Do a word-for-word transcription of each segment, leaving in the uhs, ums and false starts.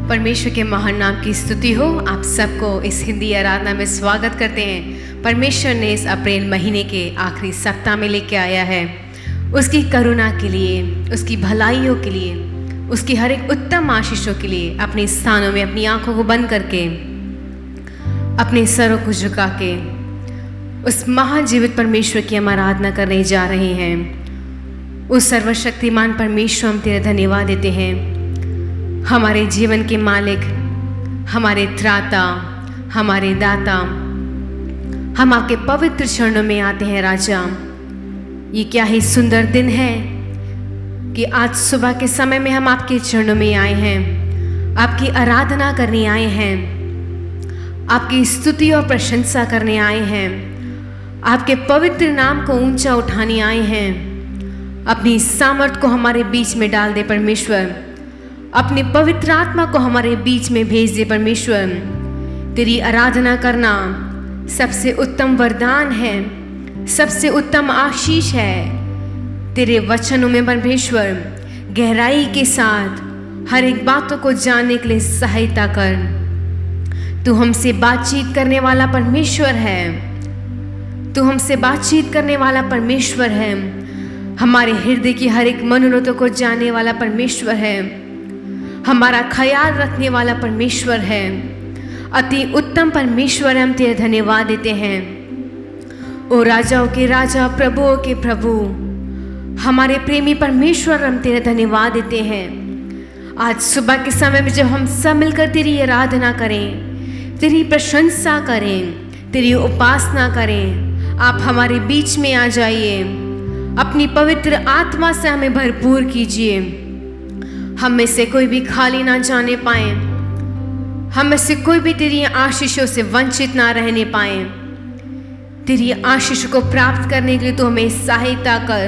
परमेश्वर के महान नाम की स्तुति हो। आप सबको इस हिंदी आराधना में स्वागत करते हैं। परमेश्वर ने इस अप्रैल महीने के आखिरी सप्ताह में लेके आया है उसकी करुणा के लिए, उसकी भलाइयों के लिए, उसकी हर एक उत्तम आशीषों के लिए। अपने स्थानों में अपनी आंखों को बंद करके, अपने सरों को झुका के उस महाजीवित परमेश्वर की हम आराधना करने जा रहे हैं। उस सर्वशक्तिमान परमेश्वर हम तेरा धन्यवाद देते हैं, हमारे जीवन के मालिक, हमारे त्राता, हमारे दाता। हम आपके पवित्र चरणों में आते हैं राजा। ये क्या ही सुंदर दिन है कि आज सुबह के समय में हम आपके चरणों में आए हैं, आपकी आराधना करने आए हैं, आपकी स्तुति और प्रशंसा करने आए हैं, आपके पवित्र नाम को ऊंचा उठाने आए हैं। अपनी सामर्थ को हमारे बीच में डाल दे परमेश्वर, अपनी पवित्र आत्मा को हमारे बीच में भेज दे परमेश्वर। तेरी आराधना करना सबसे उत्तम वरदान है, सबसे उत्तम आशीष है। तेरे वचनों में परमेश्वर गहराई के साथ हर एक बातों को जानने के लिए सहायता कर। तू हमसे बातचीत करने वाला परमेश्वर है, तू हमसे बातचीत करने वाला परमेश्वर है, हमारे हृदय की हर एक मनोरथों को जानने वाला परमेश्वर है, हमारा ख्याल रखने वाला परमेश्वर है। अति उत्तम परमेश्वर हम तेरे धन्यवाद देते हैं। ओ राजाओं के राजा, प्रभुओं के प्रभु, हमारे प्रेमी परमेश्वर हम तेरे धन्यवाद देते हैं। आज सुबह के समय में जब हम सब मिलकर तेरी आराधना करें, तेरी प्रशंसा करें, तेरी उपासना करें, आप हमारे बीच में आ जाइए। अपनी पवित्र आत्मा से हमें भरपूर कीजिए। हम में से कोई भी खाली ना जाने पाए, हम में से कोई भी तेरी आशीषों से वंचित ना रहने पाए। तेरी आशीष को प्राप्त करने के लिए तो हमें सहायता कर।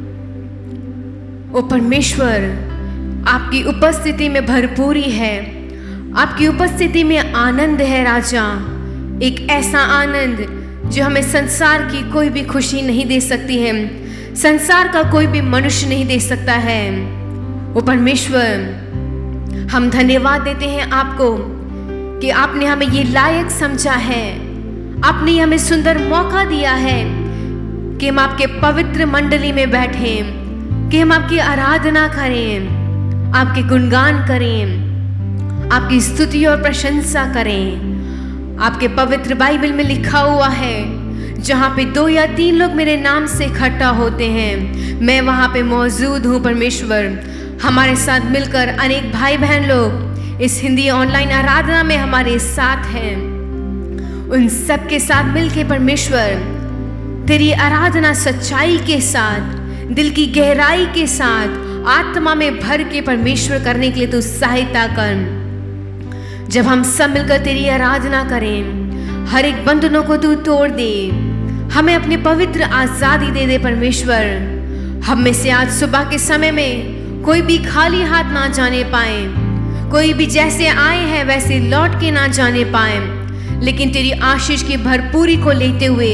ओ परमेश्वर, आपकी उपस्थिति में भरपूरी है, आपकी उपस्थिति में आनंद है राजा। एक ऐसा आनंद जो हमें संसार की कोई भी खुशी नहीं दे सकती है, संसार का कोई भी मनुष्य नहीं दे सकता है। ओ परमेश्वर, हम धन्यवाद देते हैं आपको कि आपने हमें ये लायक समझा है, आपने हमें सुंदर मौका दिया है कि हम आपके पवित्र मंडली में बैठें, कि हम आपकी आराधना करें, आपके गुणगान करें, आपकी स्तुति और प्रशंसा करें। आपके पवित्र बाइबल में लिखा हुआ है, जहाँ पे दो या तीन लोग मेरे नाम से इकट्ठा होते हैं, मैं वहाँ पे मौजूद हूँ। परमेश्वर, हमारे साथ मिलकर अनेक भाई बहन लोग इस हिंदी ऑनलाइन आराधना में हमारे साथ हैं। उन सब के साथ मिलके परमेश्वर तेरी आराधना सच्चाई के साथ, दिल की गहराई के साथ, आत्मा में भर के परमेश्वर करने के लिए तू सहायता कर। जब हम सब मिलकर तेरी आराधना करें, हर एक बंधनों को तू तोड़ दे, हमें अपनी पवित्र आजादी दे दे परमेश्वर। हम में से आज सुबह के समय में कोई भी खाली हाथ ना जाने पाए, कोई भी जैसे आए हैं वैसे लौट के ना जाने पाए, लेकिन तेरी आशीष की भरपूरी को लेते हुए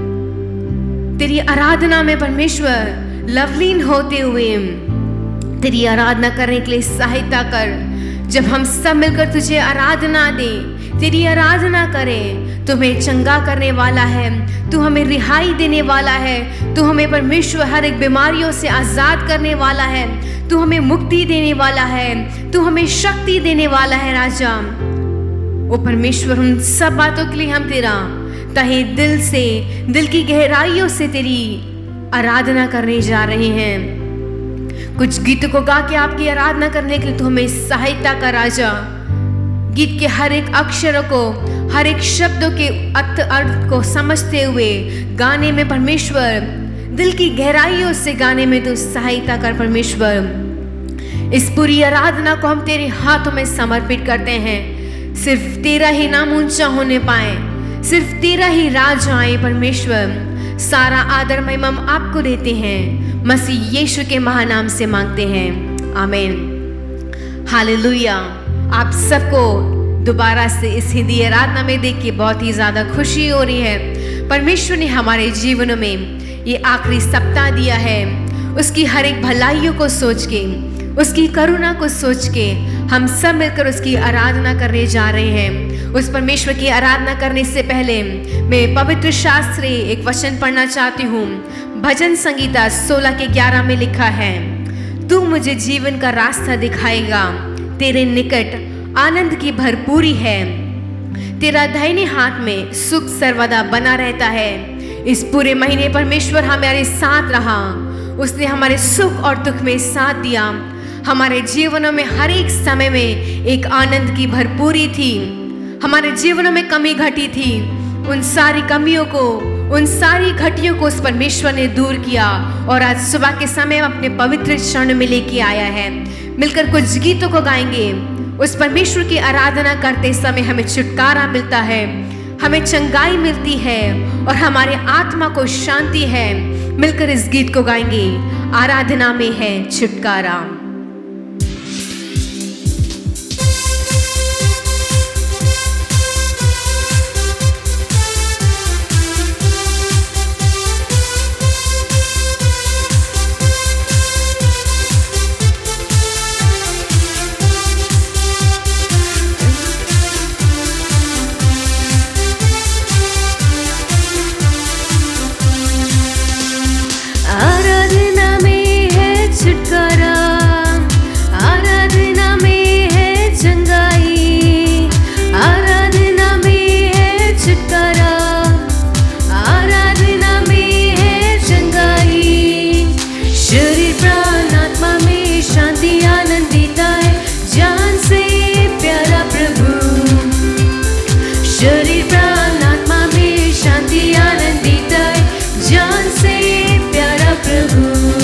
तेरी आराधना में परमेश्वर लवलीन होते हुए तेरी आराधना करने के लिए सहायता कर। जब हम सब मिलकर तुझे आराधना दें, तेरी आराधना करें, तू हमें चंगा करने वाला है, तू हमें रिहाई देने वाला है, तू हमें परमेश्वर हर एक बीमारियों से आज़ाद करने वाला है, तू हमें मुक्ति देने वाला है, तू हमें शक्ति देने वाला है राजा। ओ परमेश्वर, उन सब बातों के लिए हम तेरा तहे दिल से, दिल की गहराइयों से तेरी आराधना करने जा रहे हैं। कुछ गीत को गा के आपकी आराधना करने के लिए तू हमें सहायता कर राजा। गीत के हर एक अक्षरों को, हर एक शब्दों के अर्थ अर्थ को समझते हुए गाने में परमेश्वर दिल की गहराइयों से गाने में तू सहायता कर परमेश्वर। इस पूरी आराधना को हम तेरे हाथों में समर्पित करते हैं। सिर्फ तेरा ही नाम ऊंचा होने पाए, सिर्फ तेरा ही राज आए परमेश्वर। सारा आदर महिमा हम आपको देते हैं, मसीह यीशु के महानाम से मांगते हैं, आमीन। हालेलुया। आप सबको दोबारा से इस हिंदी आराधना में देख के बहुत ही ज़्यादा खुशी हो रही है। परमेश्वर ने हमारे जीवनों में ये आखिरी सप्ताह दिया है, उसकी हर एक भलाइयों को सोच के, उसकी करुणा को सोच के हम सब मिलकर उसकी आराधना करने जा रहे हैं। उस परमेश्वर की आराधना करने से पहले मैं पवित्र शास्त्र एक वचन पढ़ना चाहती हूँ। भजन संगीता सोलह के ग्यारह में लिखा है, तू मुझे जीवन का रास्ता दिखाएगा, तेरे निकट आनंद की भरपूरी है, तेरा दाहिने हाथ में सुख सर्वदा बना रहता है। इस पूरे महीने परमेश्वर हमारे साथ रहा, उसने हमारे सुख और दुख में साथ दिया। हमारे जीवनों में हर एक समय में एक आनंद की भरपूरी थी। हमारे जीवनों में कमी घटी थी, उन सारी कमियों को, उन सारी घटियों को उस परमेश्वर ने दूर किया और आज सुबह के समय अपने पवित्र क्षण में लेके आया है। मिलकर कुछ गीतों को गाएंगे। उस परमेश्वर की आराधना करते समय हमें छुटकारा मिलता है, हमें चंगाई मिलती है और हमारे आत्मा को शांति है। मिलकर इस गीत को गाएंगे, आराधना में है छुटकारा। आराधना में है छुटकारा, आराधना में है चंगाई, आराधना में है छुटकारा, आराधना में है चंगाई। शरीर प्राण आत्मा में शांति आनंद देता है, जान से प्यारा प्रभु। शरीर प्राण आत्मा में शांति आनंद देता है, जान से प्रभु।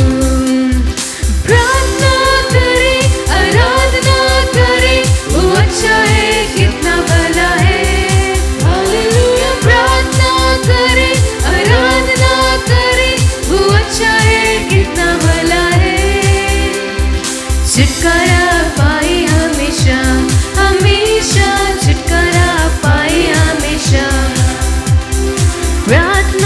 प्रार्थना करे, आराधना करे, वो अच्छा है, कितना भला है। हालेलुया। प्रार्थना करे, आराधना करे, वो अच्छा है, कितना भला है। छुटकारा पाए हमेशा, हमेशा छुटकारा पाए हमेशा। प्रार्थना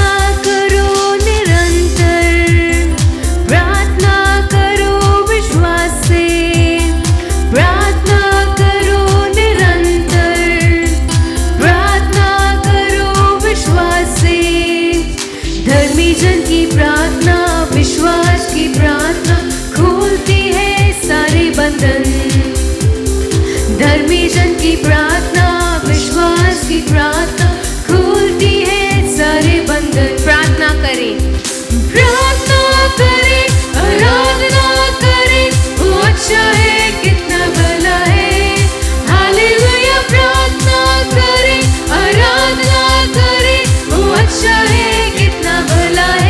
जन की प्रार्थना, विश्वास की प्रार्थना खोलती है सारे बंधन। धर्मी जन की प्रार्थना, विश्वास की प्रार्थना खोलती है सारे बंधन। प्रार्थना करें, प्रार्थना करे, आराधना करे, वो अच्छा है, कितना भला है। हालेलुया। प्रार्थना करे, आराधना करे, वो अच्छा है, कितना भला है।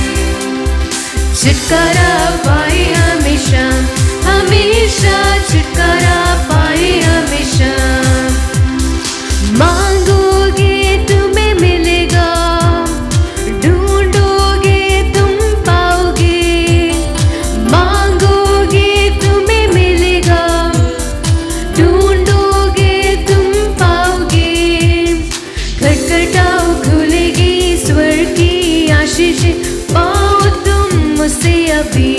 छुटकारा पाए हमेशा, हमेशा छुटकारा पाए हमेशा। मांगोगे तुम्हें मिलेगा, ढूंढोगे तुम पाओगे। मांगोगे तुम्हें मिलेगा, ढूंढोगे तुम पाओगे। खटखटाओ खुलेगी स्वर की आशीष, पाओ तुम मुझसे अभी।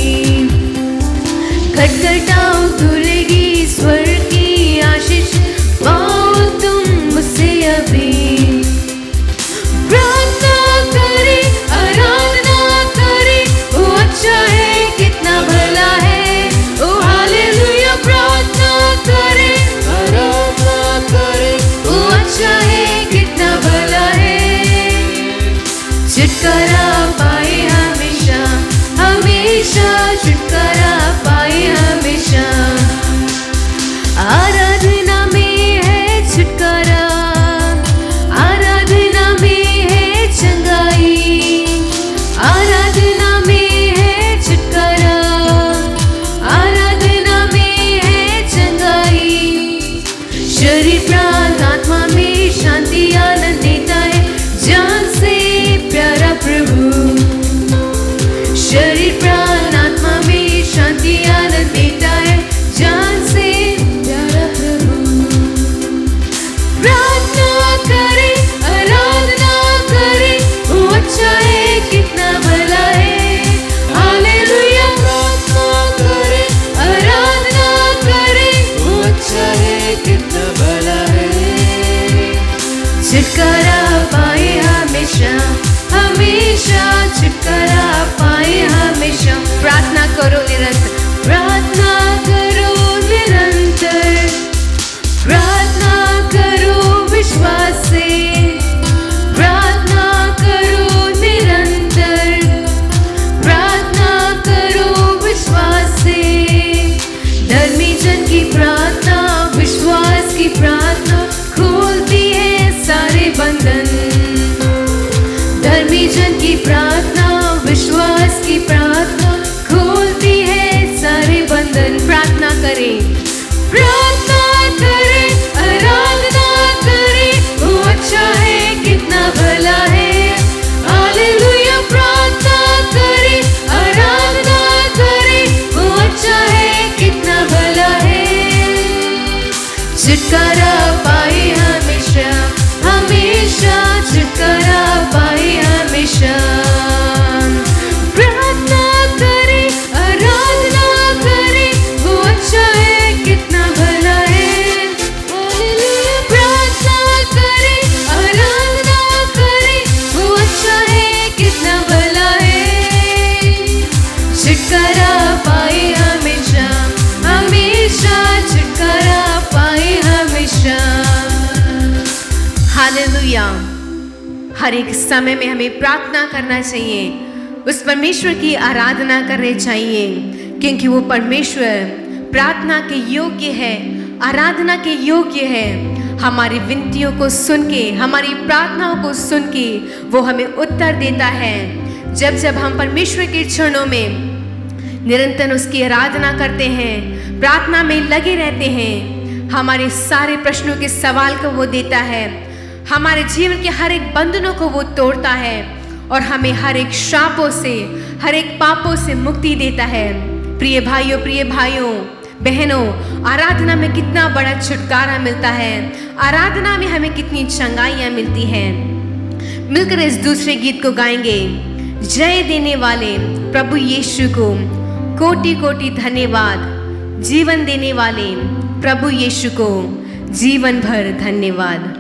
खटखटाओ खुलेगी स्वर की आशीष, पाओ तुम मुझसे अभी। प्रार्थना करे, आराधना करे, वो अच्छा है, कितना भला है। Oh hallelujah. प्रार्थना करे, आराधना करे, वो अच्छा है, कितना भला है। छुटकारा पाए हमेशा, हमेशा छुटकारा पाए हमेशा। आराधना में है छुटकारा, आराधना में है चंगाई, आराधना में है छुटकारा, आराधना में है चंगाई। शरीर प्राण आत्मा में शांति आनंद देता है, जान से प्यारा प्रभु। शरीर प्राण आत्मा में शांति आनंद करो निरंतर, प्रार्थना करो निरंतर, प्रार्थना करो विश्वास से, प्रार्थना करो निरंतर, प्रार्थना करो विश्वास से। धर्मी जन की प्रार्थना, विश्वास की प्रार्थना खोलती है सारे बंधन। धर्मी जन की प्रार्थना, विश्वास की प्रार्थना खोलती है सारे बंधन। प्रार्थना करें, प्रार्थना करें, आराधना करें, वो अच्छा है कितना भला है। हालेलुया। प्रार्थना करें, आराधना करें, वो अच्छा है कितना भला है। छुटकारा पाए हमेशा, हमेशा छुटकारा पाए हमेशा। प्रार्थना करें, आराधना करें, वो अच्छा है कितना भला है। हालेलुया। प्रार्थना करें, आराधना करें, वो अच्छा है कितना भला है। छुटकारा पाए हमेशा, हमेशा छुटकारा पाए हमेशा। हालेलुया। हर एक समय में हमें प्रार्थना करना चाहिए, उस परमेश्वर की आराधना करनी चाहिए, क्योंकि वो परमेश्वर प्रार्थना के योग्य है, आराधना के योग्य है। हमारी विनतियों को सुन के, हमारी प्रार्थनाओं को सुन के वो हमें उत्तर देता है। जब जब हम परमेश्वर के चरणों में निरंतर उसकी आराधना करते हैं, प्रार्थना में लगे रहते हैं, हमारे सारे प्रश्नों के सवाल को वो देता है, हमारे जीवन के हर एक बंधनों को वो तोड़ता है और हमें हर एक श्रापों से, हर एक पापों से मुक्ति देता है। प्रिय भाइयों, प्रिय भाइयों बहनों, आराधना में कितना बड़ा छुटकारा मिलता है, आराधना में हमें कितनी चंगाइयाँ मिलती हैं। मिलकर इस दूसरे गीत को गाएंगे। जय देने वाले प्रभु यीशु को कोटि कोटि धन्यवाद, जीवन देने वाले प्रभु यीशु को जीवन भर धन्यवाद।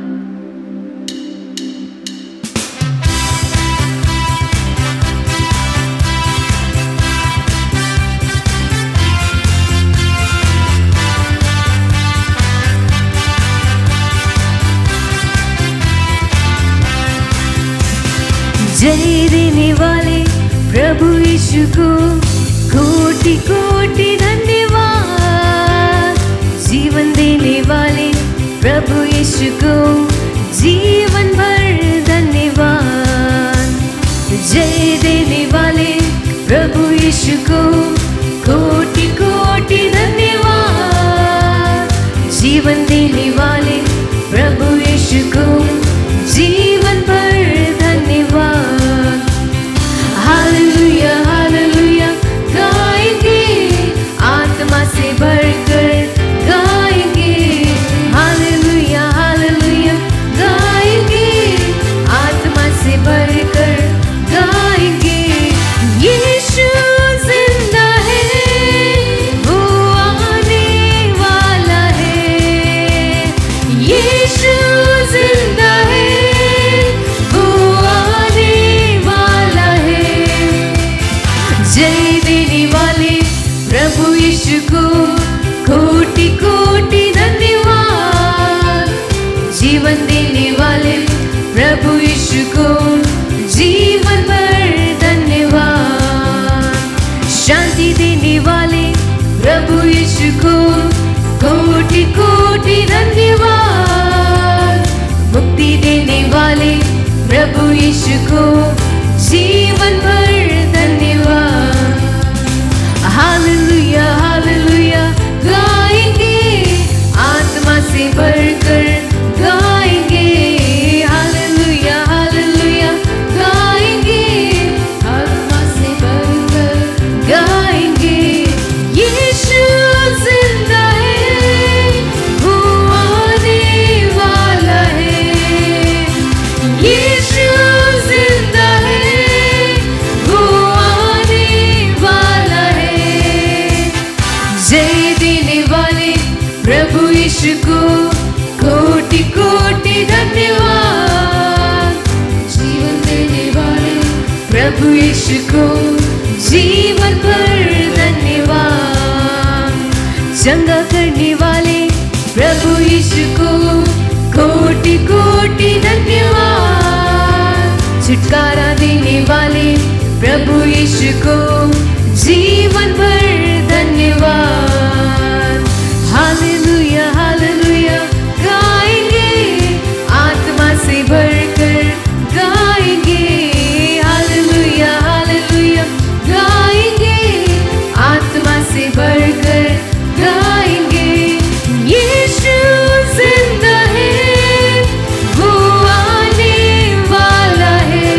जय देने वाले प्रभु यीशु को कोटि कोटि धन्यवाद, जीवन देने वाले प्रभु यीशु को जीवन भर धन्यवाद। जय देने वाले प्रभु यीशु को कोटि कोटि धन्यवाद, जीवन देने वाले प्रभु यीशु को जीवन भर धन्यवाद। हालेलुया, हालेलुया गाएंगे, आत्मा से भरकर गाएंगे। हालेलुया, हालेलुया गाएंगे, आत्मा से भरकर गाएंगे। यीशु जिंदा है, वो आने वाला है। यीशु जिंदा है, जय देने वाले प्रभु यीशु को कोटि कोटि धन्यवाद, जीवन देने वाले प्रभु यीशु को जीवन भर धन्यवाद। शांति देने वाले प्रभु यीशु को कोटि कोटि धन्यवाद, मुक्ति देने वाले प्रभु यीशु को जीवन भर धन्यवाद। हालेलुया, हालेलुया गाएंगे, आत्मा से भरकर गाएंगे। हालेलुया, हालेलुया गाएंगे, आत्मा से भरकर गाएंगे। यीशु जिंदा है, वो आने वाला है। यीशु जिंदा है, वो आने वाला है। जय देने वाले प्रभु यीशु को कोटि कोटि धन्यवाद, जीवन देने वाले प्रभु यीशु को जीवन भर धन्यवाद। चंगा करने वाले प्रभु यीशु को कोटि कोटि धन्यवाद। छुटकारा देने वाले प्रभु यीशु को जीवन भर धन्यवाद। हालेलुया हालेलुया गाएंगे, आत्मा से भरकर गाएंगे। हालेलुया हालेलुया गाएंगे, आत्मा से भरकर गाएंगे। यीशु जिंदा है, वो आने वाला है।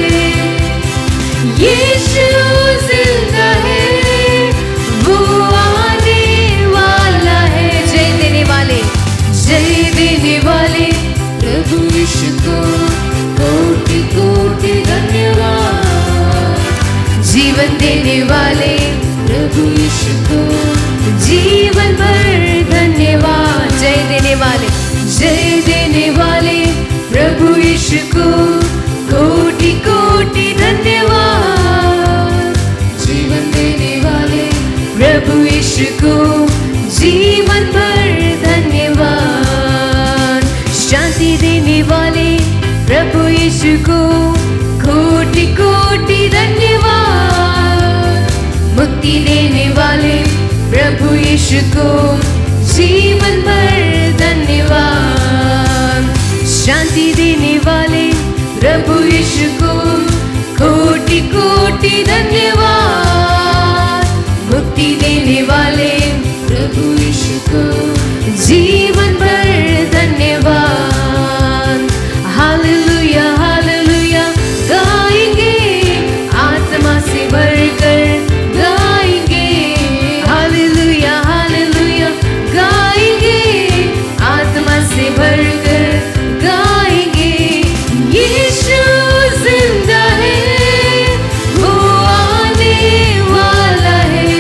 यीशु जिंदा है, वो आने वाला है। जय देने वाले, जय देने वाले प्रभु यीशु को कोटि कोटि धन्यवाद। जीवन देने वाले प्रभु यीशु को जीवन भर धन्यवाद। जय देने वाले, जय देने वाले प्रभु यीशु को कोटि कोटि धन्यवाद। जीवन देने वाले प्रभु यीशु को जीवन भर धन्यवाद। शांति देने वाले प्रभु यीशु को कोटि कोटि धन्यवाद। मुक्ति देने वाले प्रभु यीशु को जीवन भर धन्यवाद। शांति देने वाले प्रभु यीशु को कोटि कोटि धन्यवाद। मुक्ति देने वाले प्रभु यीशु को जीवन भर धन्यवाद। हालेलुया हालेलुया गाएंगे, आत्मा से भरकर गाएंगे। हालेलुया हालेलुया गाएंगे, आत्मा से भरकर गाएंगे। यीशु जिंदा है, वो आने वाला है।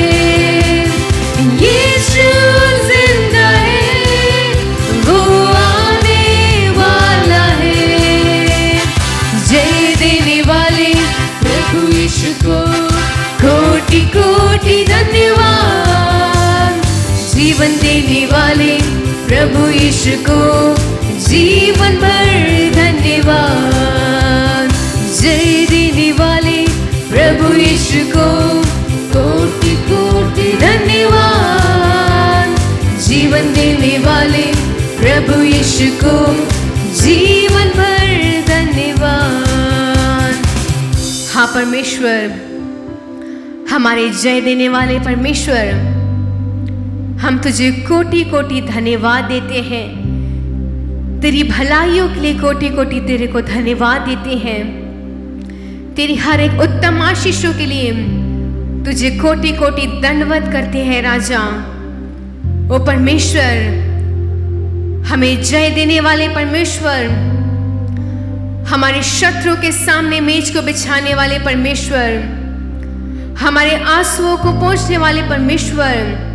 यीशु जिंदा है, वो आने वाला है। जय देने वाले प्रभु यीशु को कोटि कोटि धन्यवाद। जीवन देने वाले प्रभु यीशु को जीवन भर धन्यवाद। जय देने वाले प्रभु यीशु को कोटि कोटि धन्यवाद। जीवन देने वाले प्रभु यीशु को जीवन भर धन्यवाद। हाँ परमेश्वर, हमारे जय देने वाले परमेश्वर, हम तुझे कोटि कोटि धन्यवाद देते हैं। तेरी भलाइयों के लिए कोटि कोटि तेरे को धन्यवाद देते हैं। तेरी हर एक उत्तम आशीषों के लिए तुझे कोटि कोटि दंडवत करते हैं राजा। ओ परमेश्वर, हमें जय देने वाले परमेश्वर, हमारे शत्रु के सामने मेज को बिछाने वाले परमेश्वर, हमारे आंसुओं को पोंछने वाले परमेश्वर,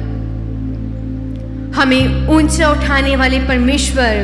हमें ऊंचा उठाने वाले परमेश्वर,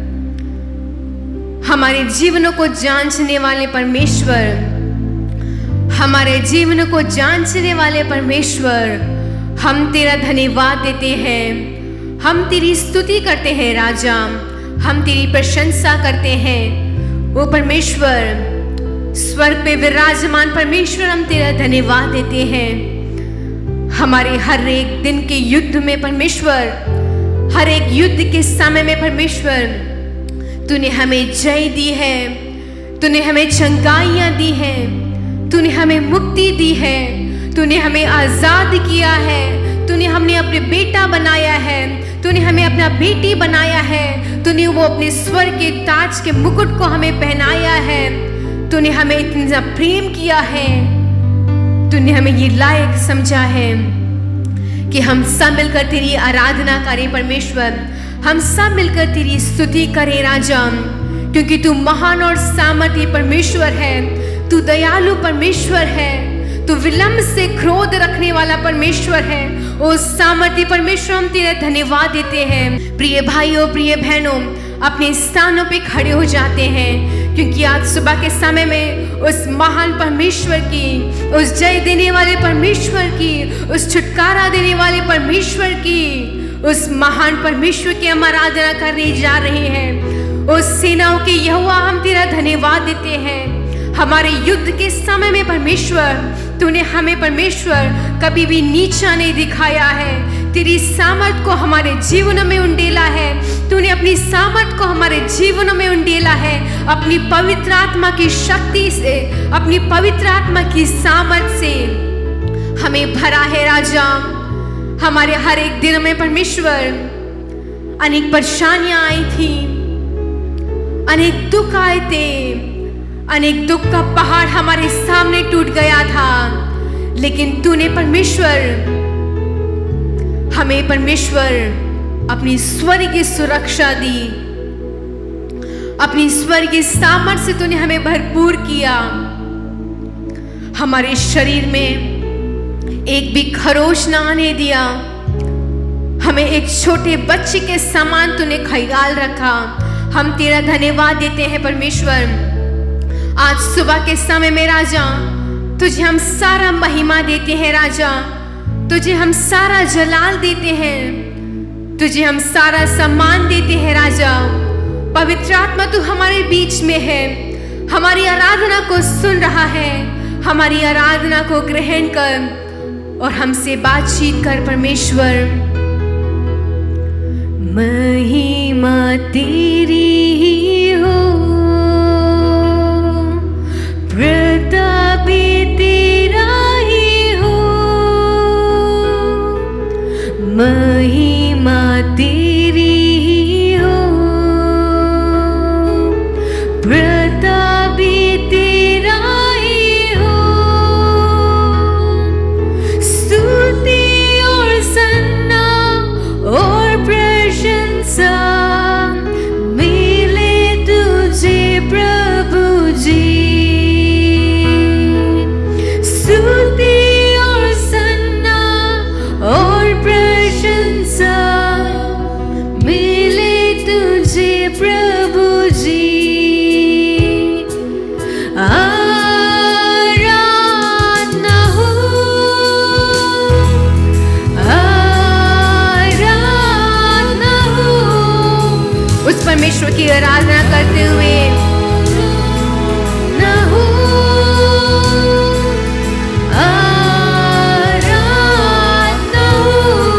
हमारे जीवनों को जांचने वाले परमेश्वर, हमारे जीवनों को जांचने वाले परमेश्वर, हम तेरा धन्यवाद देते हैं। हम तेरी स्तुति करते हैं राजा, हम तेरी प्रशंसा करते हैं। वो परमेश्वर, स्वर्ग पे विराजमान परमेश्वर, हम तेरा धन्यवाद देते हैं। हमारे हर एक दिन के युद्ध में परमेश्वर, हर एक युद्ध के समय में परमेश्वर, तूने हमें जय दी है, तूने हमें चंगाइयाँ दी हैं, तूने हमें मुक्ति दी है, तूने हमें आज़ाद किया है, तूने हमें अपने बेटा बनाया है, तूने हमें अपना बेटी बनाया है, तूने वो अपने स्वर के ताज के मुकुट को हमें पहनाया है, तूने हमें इतना प्रेम किया है, तूने हमें ये लायक समझा है कि हम सब मिलकर तेरी आराधना करें परमेश्वर, हम सब मिलकर तेरी स्तुति करें राजा, क्योंकि तू महान और सामर्थी परमेश्वर है, तू दयालु परमेश्वर है, तू विलंब से क्रोध रखने वाला परमेश्वर है। ओ सामर्थी परमेश्वर, हम तेरा धन्यवाद देते हैं। प्रिय भाइयों, प्रिय बहनों, अपने स्थानों पे खड़े हो जाते हैं, क्योंकि आज सुबह के समय में उस महान परमेश्वर की, उस जय देने वाले परमेश्वर की, उस छुटकारा देने वाले परमेश्वर की उस महान परमेश्वर की हम आराधना करने जा रहे हैं। उस सेनाओं के यहोवा हम तेरा धन्यवाद देते हैं। हमारे युद्ध के समय में परमेश्वर तूने हमें परमेश्वर कभी भी नीचा नहीं दिखाया है। तेरी सामर्थ को हमारे जीवन में उंडेला है। तूने अपनी सामर्थ को हमारे जीवन में उंडेला है। अपनी पवित्र आत्मा की शक्ति से, अपनी पवित्र आत्मा की सामर्थ से हमें भरा है राजा। हमारे हर एक दिन में परमेश्वर अनेक परेशानियां आई थी, अनेक दुख आए थे, अनेक दुख का पहाड़ हमारे सामने टूट गया था, लेकिन तूने परमेश्वर हमें परमेश्वर अपनी स्वर्ग की सुरक्षा दी। अपनी स्वर्ग की सामर्थ से तूने हमें भरपूर किया। हमारे शरीर में एक भी खरोच ना आने दिया। हमें एक छोटे बच्चे के समान तूने ख्याल रखा। हम तेरा धन्यवाद देते हैं परमेश्वर। आज सुबह के समय में राजा तुझे हम सारा महिमा देते हैं राजा। तुझे हम सारा जलाल देते हैं। तुझे हम सारा सम्मान देते हैं राजा। पवित्र आत्मा तू हमारे बीच में है। हमारी आराधना को सुन रहा है। हमारी आराधना को ग्रहण कर और हमसे बातचीत कर परमेश्वर। महिमा तेरी ही हो, प्रताप तेरा ही हो। महिमा तेरी ही हो, प्रताप तेरा ही हो। स्तुति और सन्ना और प्रशंसा मिले तुझे प्रभु जी। स्तुति और सन्ना और प्रशंसा मिले तुझे प्रभु जी। आराधना हो, आराधना हो। उस परमेश्वर की आराधना करते हुए ना हो। आराधना हो,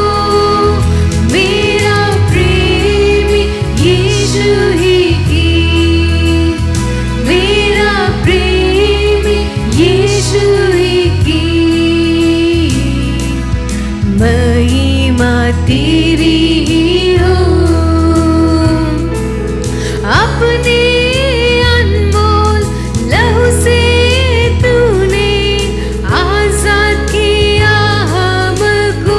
मेरा प्रेमी यीशु ही की। मेरा प्रेमी यीशु ही की। महिमा तेरी ही हो। अपने अनमोल लहू से तूने आजाद किया हमको।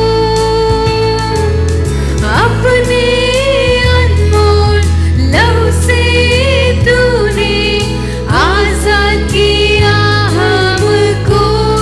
अपने अनमोल लहू से तूने आजाद किया हमको।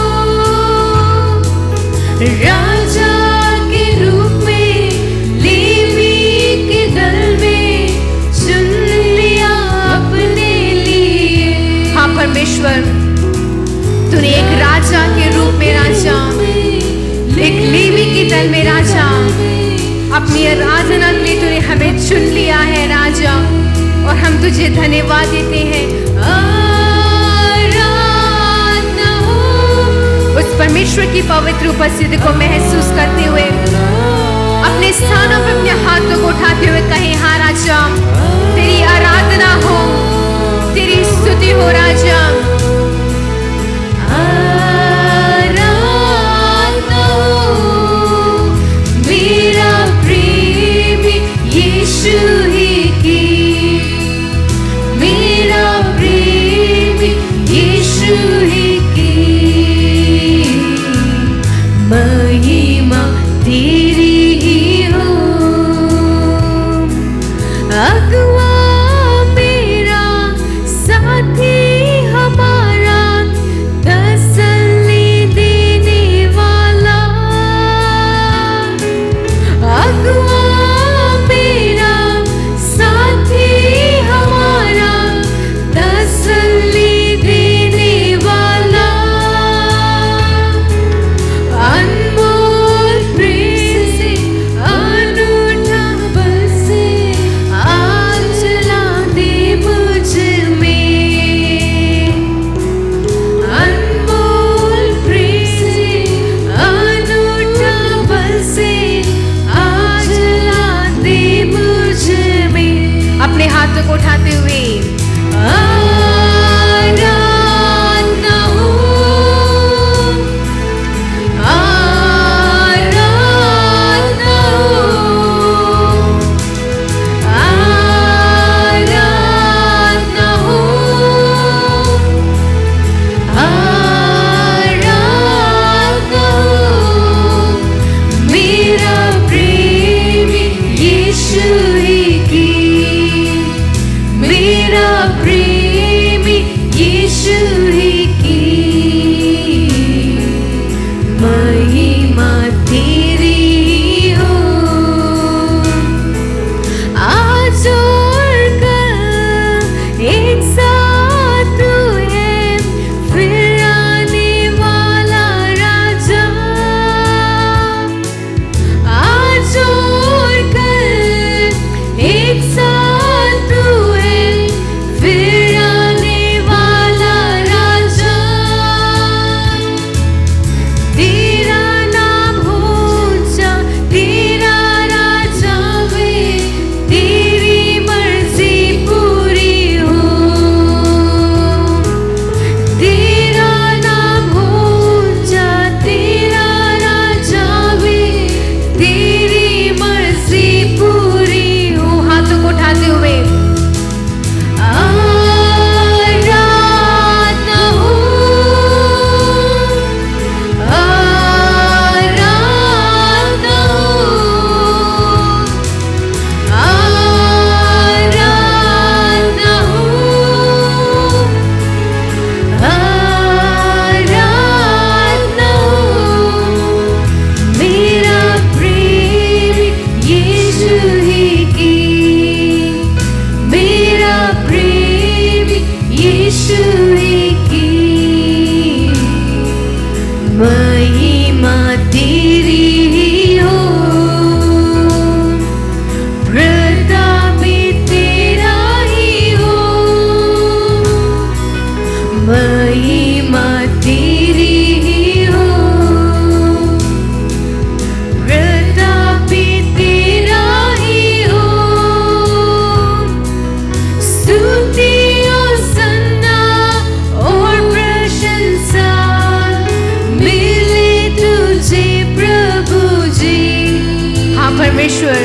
राजा के रूप में लेवी के दल में चुन लिया अपने लिए। हाँ परमेश्वर, तूने एक राजा के रूप में राजा, एक लेवी के दल में राजा, अपनी आराधना के लिए तूने हमें चुन लिया है राजा। और हम तुझे धन्यवाद देते हैं। आराधना हो। उस परमेश्वर की पवित्र उपस्थिति को महसूस करते हुए अपने स्थानों पर अपने हाथों को उठाते हुए कहें, हाँ राजा, तेरी आराधना हो, तेरी स्तुति हो राजा। आराधना हो, मेरा प्रेमी यीशु ही की। मेरा प्रेमी यीशु ही की। महिमा तेरी ही हो। अगुआ मेरा साथी हमारा, तसल्ली देने वाला। अगुआ मेरा साथी हमारा, तसल्ली देने वाला। अनमोल प्रेम परमेश्वर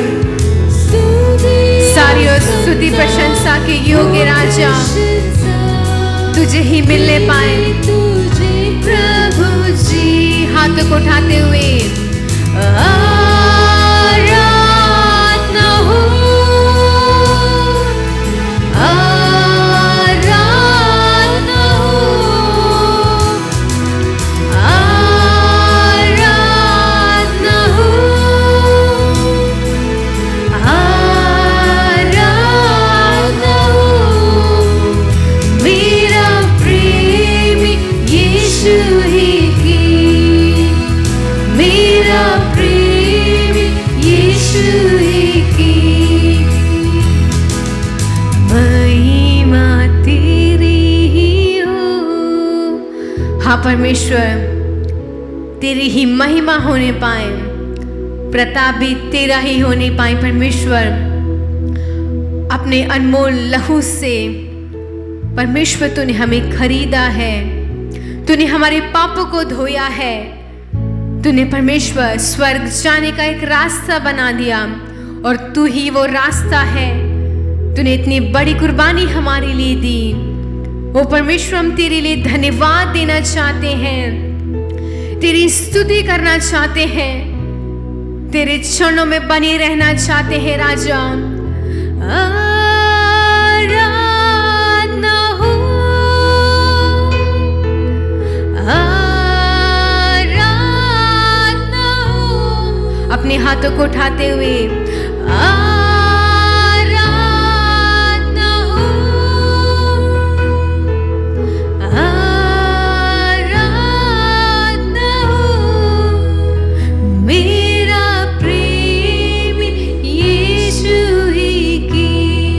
सारी और स्तुति प्रशंसा के योग्य राजा तुझे ही मिलने पाए। तुझे प्रभु जी हाथों को उठाते हुए आराधना हो, आराधना हो, आराधना हो, आराधना हो। मेरा प्रेमी यीशु ही की, मेरा प्रेमी यीशु ही की। महिमा तेरी ही हो। हाँ परमेश्वर, तेरी ही महिमा होने पाए, प्रताप भी तेरा ही होने पाए। परमेश्वर अपने अनमोल लहू से परमेश्वर तूने हमें खरीदा है, तूने हमारे पापों को धोया है, तूने परमेश्वर स्वर्ग जाने का एक रास्ता बना दिया और तू ही वो रास्ता है। तूने इतनी बड़ी कुर्बानी हमारे लिए दी। ओ परमेश्वर, हम तेरे लिए धन्यवाद देना चाहते हैं, तेरी स्तुति करना चाहते हैं, तेरे चरणों में बने रहना चाहते हैं राजा। आराधना हो, आराधना हो। अपने हाथों को उठाते हुए आराधना हो, आराधना हो। मेरा प्रेमी यीशु ही की,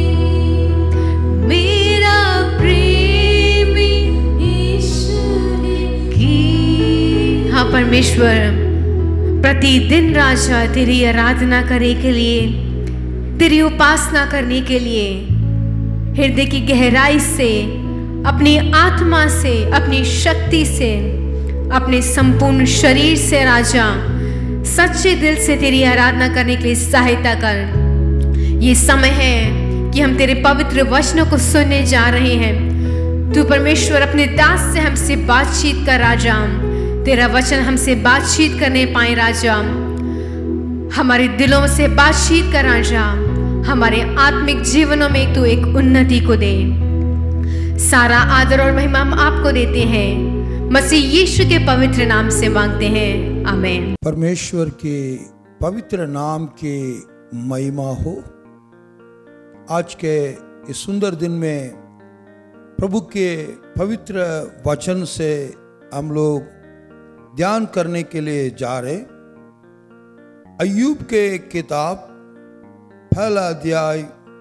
मेरा प्रेमी यीशु ही की। हाँ परमेश्वर, प्रतिदिन राजा तेरी आराधना करने के लिए, तेरी उपासना करने के लिए हृदय की गहराई से, अपनी आत्मा से, अपनी शक्ति से, अपने संपूर्ण शरीर से राजा सच्चे दिल से तेरी आराधना करने के लिए सहायता कर। ये समय है कि हम तेरे पवित्र वचनों को सुनने जा रहे हैं। तू परमेश्वर अपने दास से हमसे बातचीत कर राजा, तेरा वचन हमसे बातचीत करने पाए राजा। हमारे दिलों से बातचीत कर राजा, हमारे आत्मिक जीवनों में तू एक उन्नति को दे। सारा आदर और महिमा हम आपको देते हैं, मसीह यीशु के पवित्र नाम से मांगते हैं, आमीन। परमेश्वर के पवित्र नाम की महिमा हो। आज के इस सुंदर दिन में प्रभु के पवित्र वचन से हम लोग ध्यान करने के लिए जा रहे। अय्यूब के किताब पहला अध्याय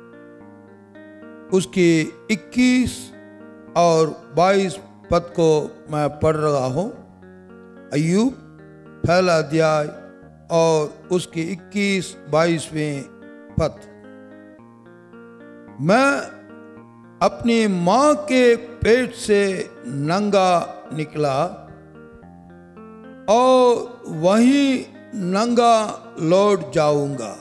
उसकी इक्कीस और बाईस पद को मैं पढ़ रहा हूँ। अय्यूब पहला अध्याय और उसकी इक्कीस बाईसवें पद। मैं अपनी माँ के पेट से नंगा निकला और वहीं नंगा लौट जाऊंगा।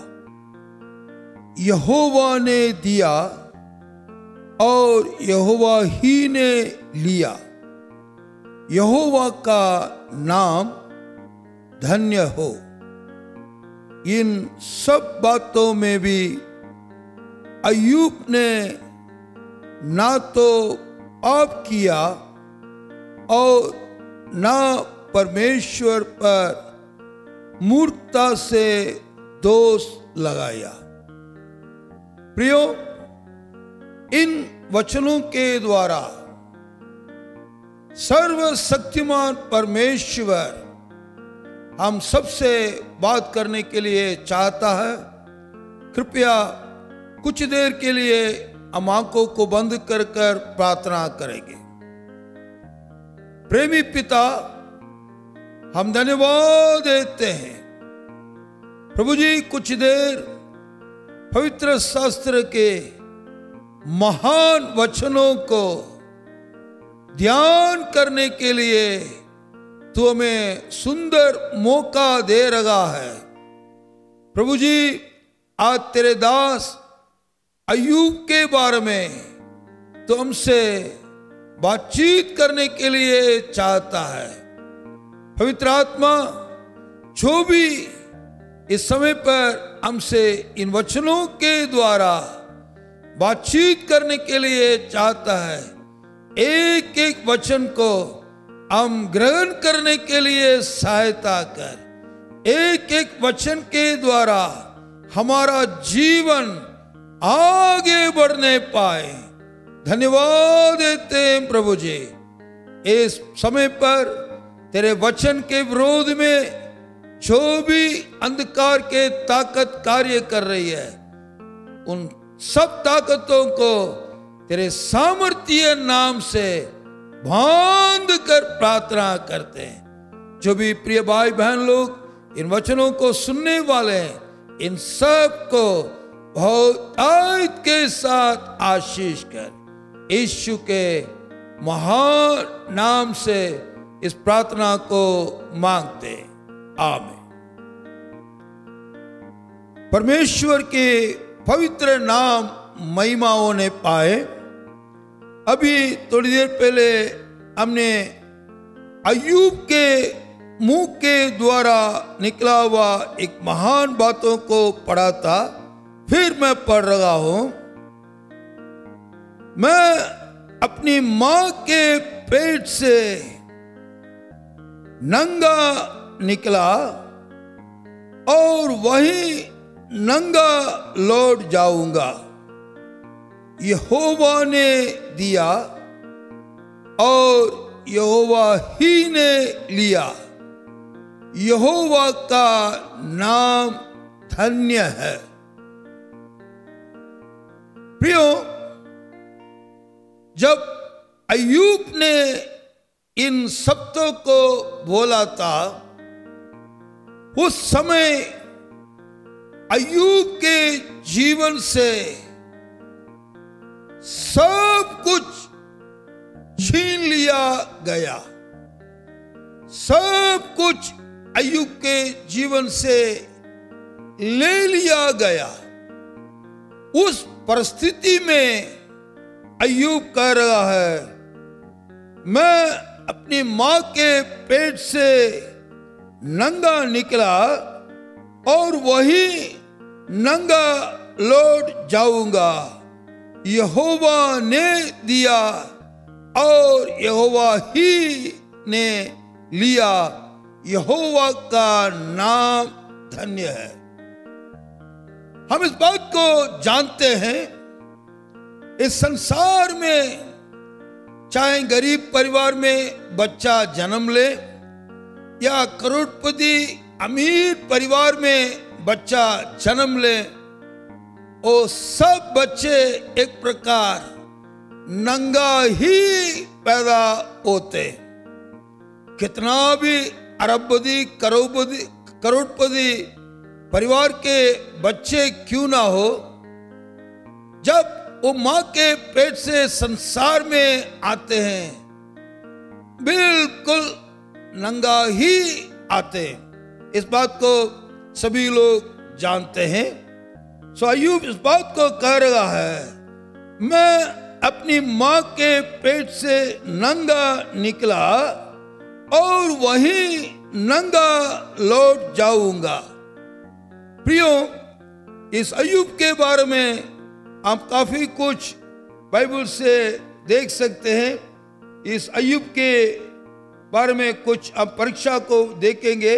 यहोवा ने दिया और यहोवा ही ने लिया। यहोवा का नाम धन्य हो। इन सब बातों में भी अय्यूब ने ना तो पाप किया और ना परमेश्वर पर मूर्खता से दोष लगाया। प्रियो, इन वचनों के द्वारा सर्वशक्तिमान परमेश्वर हम सबसे बात करने के लिए चाहता है। कृपया कुछ देर के लिए हम आंखों को बंद कर कर प्रार्थना करेंगे। प्रेमी पिता, हम धन्यवाद देते हैं प्रभु जी, कुछ देर पवित्र शास्त्र के महान वचनों को ध्यान करने के लिए तू हमें सुंदर मौका दे रहा है। प्रभु जी आज तेरे दास अय्यूब के बारे में तो हमसे बातचीत करने के लिए चाहता है। पवित्र आत्मा जो भी इस समय पर हमसे इन वचनों के द्वारा बातचीत करने के लिए चाहता है, एक एक वचन को हम ग्रहण करने के लिए सहायता कर। एक एक वचन के द्वारा हमारा जीवन आगे बढ़ने पाए। धन्यवाद देते हैं प्रभु जी। इस समय पर तेरे वचन के विरोध में जो भी अंधकार के ताकत कार्य कर रही है, उन सब ताकतों को तेरे सामर्थ्य नाम से बांध कर प्रार्थना करते हैं। जो भी प्रिय भाई बहन लोग इन वचनों को सुनने वाले हैं, इन सब को बहुत आयत के साथ आशीष कर। यीशु के महान नाम से इस प्रार्थना को मांगते, आमीन। परमेश्वर के पवित्र नाम महिमा होने पाए। अभी थोड़ी देर पहले हमने अय्यूब के मुंह के द्वारा निकला हुआ एक महान बातों को पढ़ा था। फिर मैं पढ़ रहा हूं, मैं अपनी मां के पेट से नंगा निकला और वही नंगा लौट जाऊंगा। यहोवा ने दिया और यहोवा ही ने लिया। यहोवा का नाम धन्य है। प्रियो, जब अय्यूब ने इन शब्दों को बोला था, उस समय अय्यूब के जीवन से सब कुछ छीन लिया गया। सब कुछ अय्यूब के जीवन से ले लिया गया। उस परिस्थिति में अय्यूब कह रहा है, मैं अपनी मां के पेट से नंगा निकला और वही नंगा लौट जाऊंगा। यहोवा ने दिया और यहोवा ही ने लिया। यहोवा का नाम धन्य है। हम इस बात को जानते हैं, इस संसार में चाहे गरीब परिवार में बच्चा जन्म ले या करोड़पति अमीर परिवार में बच्चा जन्म ले, वो सब बच्चे एक प्रकार नंगा ही पैदा होते। कितना भी अरबपति करोड़पति करोड़पति परिवार के बच्चे क्यों ना हो, जब वो मां के पेट से संसार में आते हैं, बिल्कुल नंगा ही आते हैं। इस बात को सभी लोग जानते हैं। सो अय्यूब इस बात को कह रहा है, मैं अपनी मां के पेट से नंगा निकला और वही नंगा लौट जाऊंगा। प्रियो, इस अय्यूब के बारे में आप काफी कुछ बाइबल से देख सकते हैं। इस अय्यूब के बारे में कुछ आप परीक्षा को देखेंगे।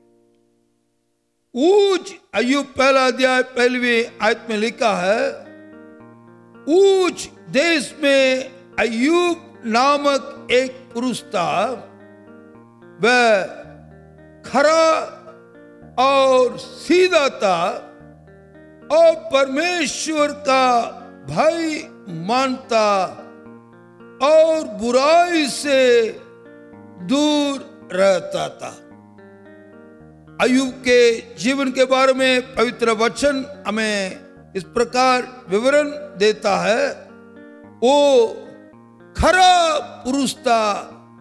ऊज अय्यूब पहला अध्याय पहलवी आयत में लिखा है, ऊज देश में अय्यूब नामक एक पुरुष था। वह खरा और सीधा था और परमेश्वर का भय मानता और बुराई से दूर रहता था। अय्यूब के जीवन के बारे में पवित्र वचन हमें इस प्रकार विवरण देता है, वो खरा पुरुष था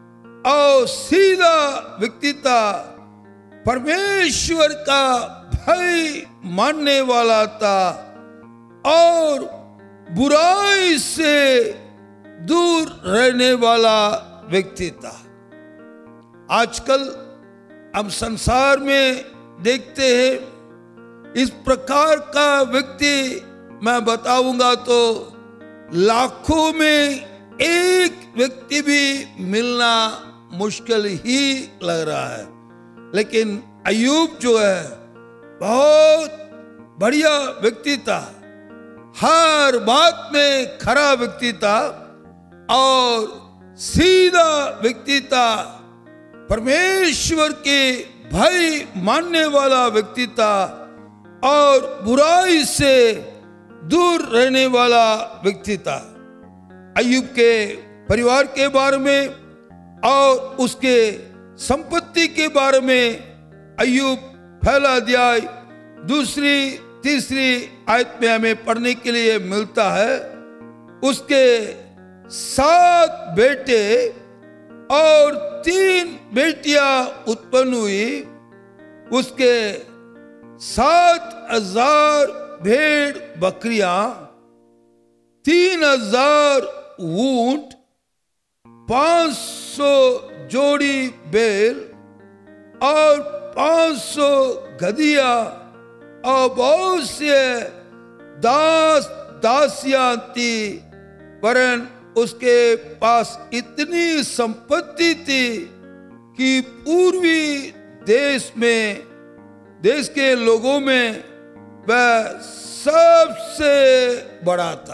और सीधा व्यक्ति था, परमेश्वर का भय मानने वाला था और बुराई से दूर रहने वाला व्यक्ति था। आजकल हम संसार में देखते हैं इस प्रकार का व्यक्ति मैं बताऊंगा तो लाखों में एक व्यक्ति भी मिलना मुश्किल ही लग रहा है। लेकिन अय्यूब जो है बहुत बढ़िया व्यक्ति था, हर बात में खरा व्यक्ति था और सीधा व्यक्ति था, परमेश्वर के भय मानने वाला व्यक्ति था और बुराई से दूर रहने वाला व्यक्ति था। अय्यूब के परिवार के बारे में और उसके संपत्ति के बारे में अय्यूब पहला अध्याय दूसरी तीसरी आयत में हमें पढ़ने के लिए मिलता है। उसके सात बेटे और तीन बेटियां उत्पन्न हुई। उसके सात हजार भेड़ बकरियां, तीन हजार ऊंट, पांच सौ जोड़ी बैल और पांच सौ गधिया और बहुत से दास दासियां थी। वरन उसके पास इतनी संपत्ति थी कि पूर्वी देश में देश के लोगों में वह सबसे बड़ा था।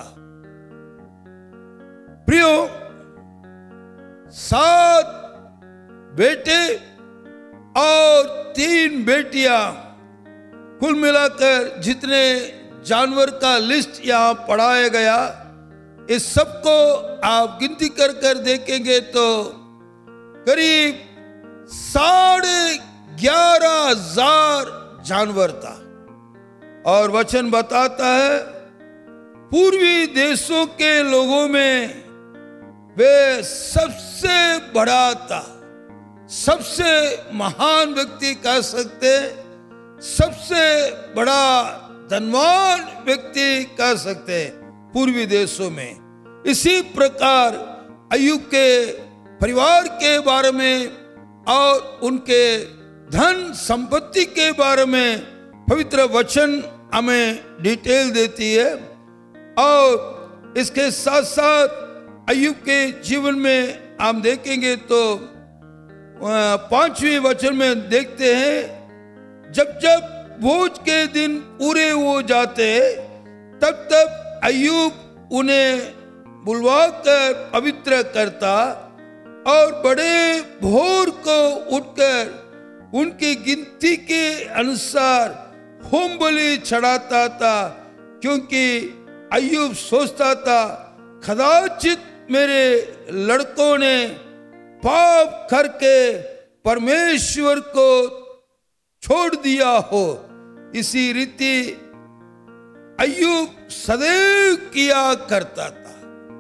प्रियो, सात बेटे और तीन बेटियां, कुल मिलाकर जितने जानवर का लिस्ट यहां पढ़ाया गया, इस सबको आप गिनती कर कर देखेंगे तो करीब साढ़े ग्यारह हजार जानवर था। और वचन बताता है पूर्वी देशों के लोगों में वे सबसे बड़ा था, सबसे महान व्यक्ति कह सकते, सबसे बड़ा धनवान व्यक्ति कह सकते पूर्वी देशों में। इसी प्रकार अय्यूब के परिवार के बारे में और उनके धन संपत्ति के बारे में पवित्र वचन हमें डिटेल देती है। और इसके साथ साथ अय्यूब के जीवन में हम देखेंगे तो पांचवें वचन में देखते हैं, जब जब भोज के दिन पूरे हो जाते तब तब अय्यूब उन्हें बुलवाकर पवित्र करता और बड़े भोर को उठकर उनकी गिनती के अनुसार होम बलि चढ़ाता था, क्योंकि अय्यूब सोचता था कदाचित मेरे लड़कों ने पाप करके परमेश्वर को छोड़ दिया हो। इसी रीति अय्यूब सदैव किया करता था।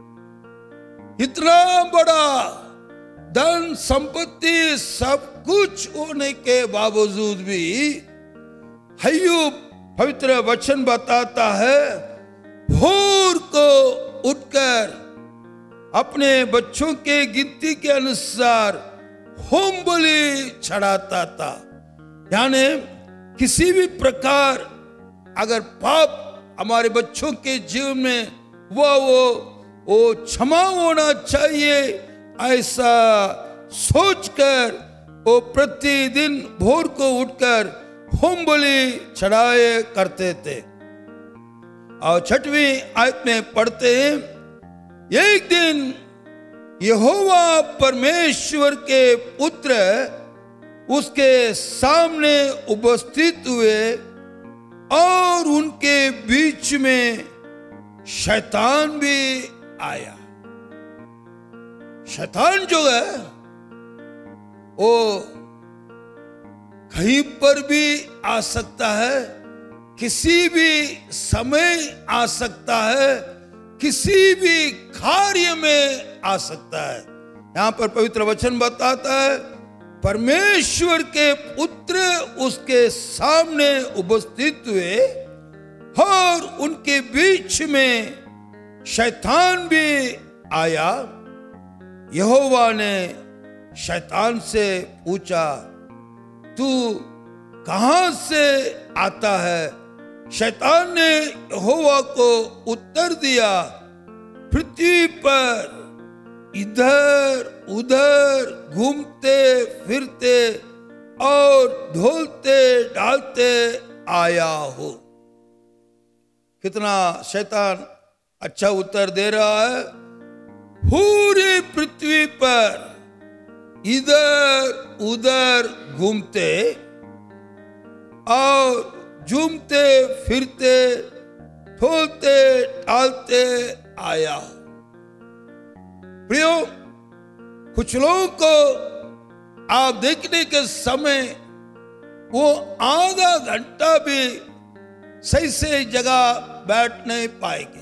इतना बड़ा धन संपत्ति सब कुछ होने के बावजूद भी अय्यूब, पवित्र वचन बताता है, भोर को उठकर अपने बच्चों के गिनती के अनुसार होम बलि चढ़ाता था। यानी किसी भी प्रकार अगर पाप हमारे बच्चों के जीवन में वो वो वो क्षमा होना चाहिए, ऐसा सोचकर वो प्रतिदिन भोर को उठकर होम बलि चढ़ाए करते थे। और छठवीं आयत में पढ़ते हैं, एक दिन यहोवा परमेश्वर के पुत्र उसके सामने उपस्थित हुए और उनके बीच में शैतान भी आया। शैतान जो है वो कहीं पर भी आ सकता है, किसी भी समय आ सकता है, किसी भी कार्य में आ सकता है। यहां पर पवित्र वचन बताता है परमेश्वर के पुत्र उसके सामने उपस्थित हुए और उनके बीच में शैतान भी आया। यहोवा ने शैतान से पूछा, तू कहां से आता है? शैतान ने यहोवा को उत्तर दिया, पृथ्वी पर इधर उधर घूमते फिरते और ढोलते डालते आया हो। कितना शैतान अच्छा उत्तर दे रहा है। पूरी पृथ्वी पर इधर उधर घूमते और झूमते फिरते ढोलते डालते आया। प्रियो, कुछ लोगों को आप देखने के समय वो आधा घंटा भी सही से जगह बैठ नहीं पाएंगे,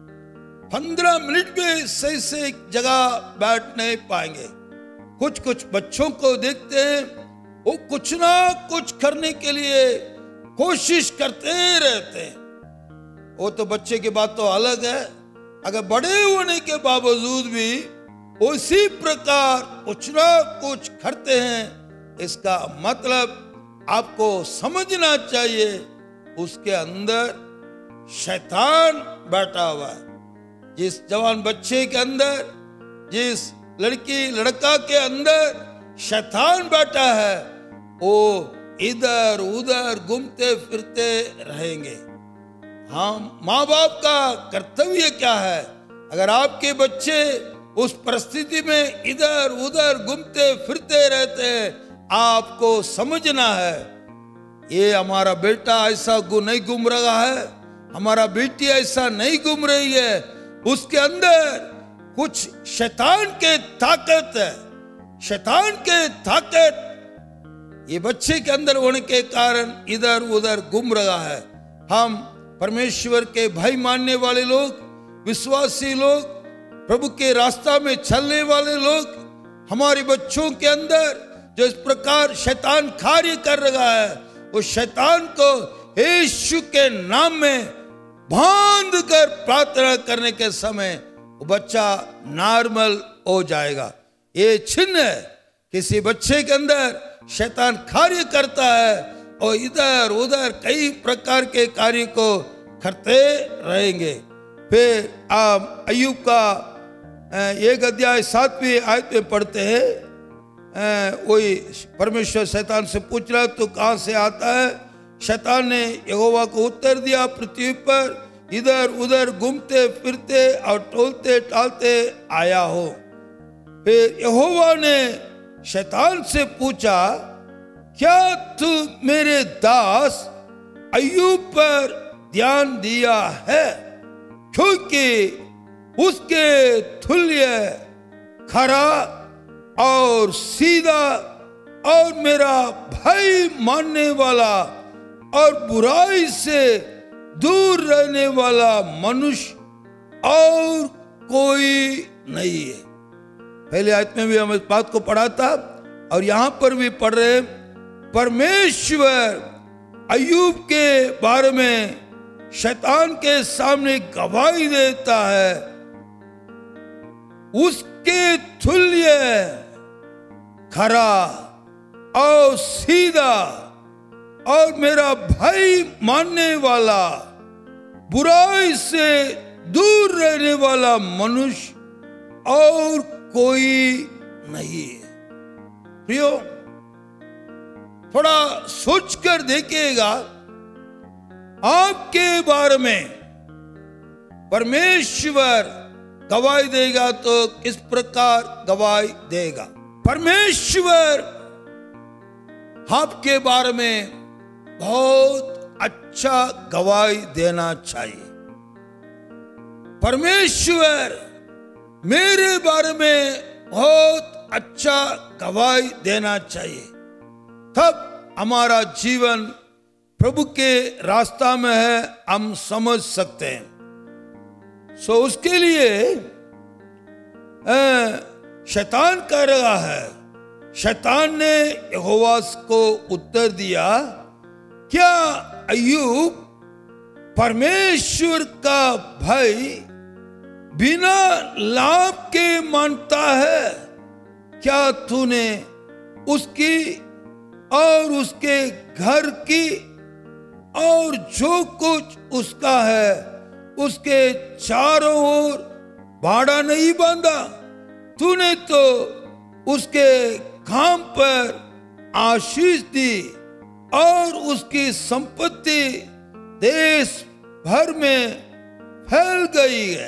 पंद्रह मिनट भी सही से जगह बैठ नहीं पाएंगे। कुछ कुछ बच्चों को देखते हैं, वो कुछ ना कुछ करने के लिए कोशिश करते रहते हैं। वो तो बच्चे की बात तो अलग है, अगर बड़े होने के बावजूद भी उसी प्रकार कुछ ना कुछ करते हैं, इसका मतलब आपको समझना चाहिए उसके अंदर शैतान बैठा हुआ है। जिस जवान बच्चे के अंदर, जिस लड़की लड़का के अंदर शैतान बैठा है, वो इधर उधर घूमते फिरते रहेंगे। हाँ, माँ बाप का कर्तव्य क्या है? अगर आपके बच्चे उस परिस्थिति में इधर उधर घूमते फिरते रहते हैं, आपको समझना है ये हमारा बेटा ऐसा नहीं घूम रहा है, हमारा बेटी ऐसा नहीं घूम रही है, उसके अंदर कुछ शैतान के ताकत है। शैतान के ताकत ये बच्चे के अंदर होने के कारण इधर उधर घूम रहा है। हम परमेश्वर के भाई मानने वाले लोग, विश्वासी लोग, प्रभु के रास्ता में चलने वाले लोग, हमारे बच्चों के अंदर जो इस प्रकार शैतान कार्य कर रहा है, वो शैतान को यीशु के नाम में बांध कर प्रार्थना करने के समय वो बच्चा नॉर्मल हो जाएगा। ये चिन्ह है, किसी बच्चे के अंदर शैतान कार्य करता है और इधर उधर कई प्रकार के कार्य को करते रहेंगे। फिर आप अय्यूब का एक अध्याय सातवीं आयत में पढ़ते हैं, वही परमेश्वर शैतान से पूछ रहा तो कहां से आता है? शैतान ने यहोवा को उत्तर दिया, पृथ्वी पर इधर उधर घूमते फिरते और टोलते टालते आया हो। फिर यहोवा ने शैतान से पूछा, क्या तू मेरे दास अय्यूब पर ध्यान दिया है? क्योंकि उसके तुल्य खरा और सीधा और मेरा भाई मानने वाला और बुराई से दूर रहने वाला मनुष्य और कोई नहीं है। पहले आयत में भी हम इस बात को पढ़ा था और यहां पर भी पढ़ रहे, परमेश्वर अय्यूब के बारे में शैतान के सामने गवाही देता है, उसके तुल्य खरा और सीधा और मेरा भाई मानने वाला, बुराई से दूर रहने वाला मनुष्य और कोई नहीं है। प्रियो, थोड़ा सोचकर देखिएगा, आपके बारे में परमेश्वर गवाही देगा तो किस प्रकार गवाही देगा? परमेश्वर आपके बारे में बहुत अच्छा गवाही देना चाहिए। परमेश्वर मेरे बारे में बहुत अच्छा गवाही देना चाहिए, तब हमारा जीवन प्रभु के रास्ता में है, हम समझ सकते हैं। सो उसके लिए शैतान कह रहा है, शैतान ने यहोवा को उत्तर दिया, क्या अय्यूब परमेश्वर का भय बिना लाभ के मानता है? क्या तूने उसकी और उसके घर की और जो कुछ उसका है उसके चारों ओर बाड़ा नहीं बांधा? तूने तो उसके काम पर आशीष दी और उसकी संपत्ति देश भर में फैल गई है।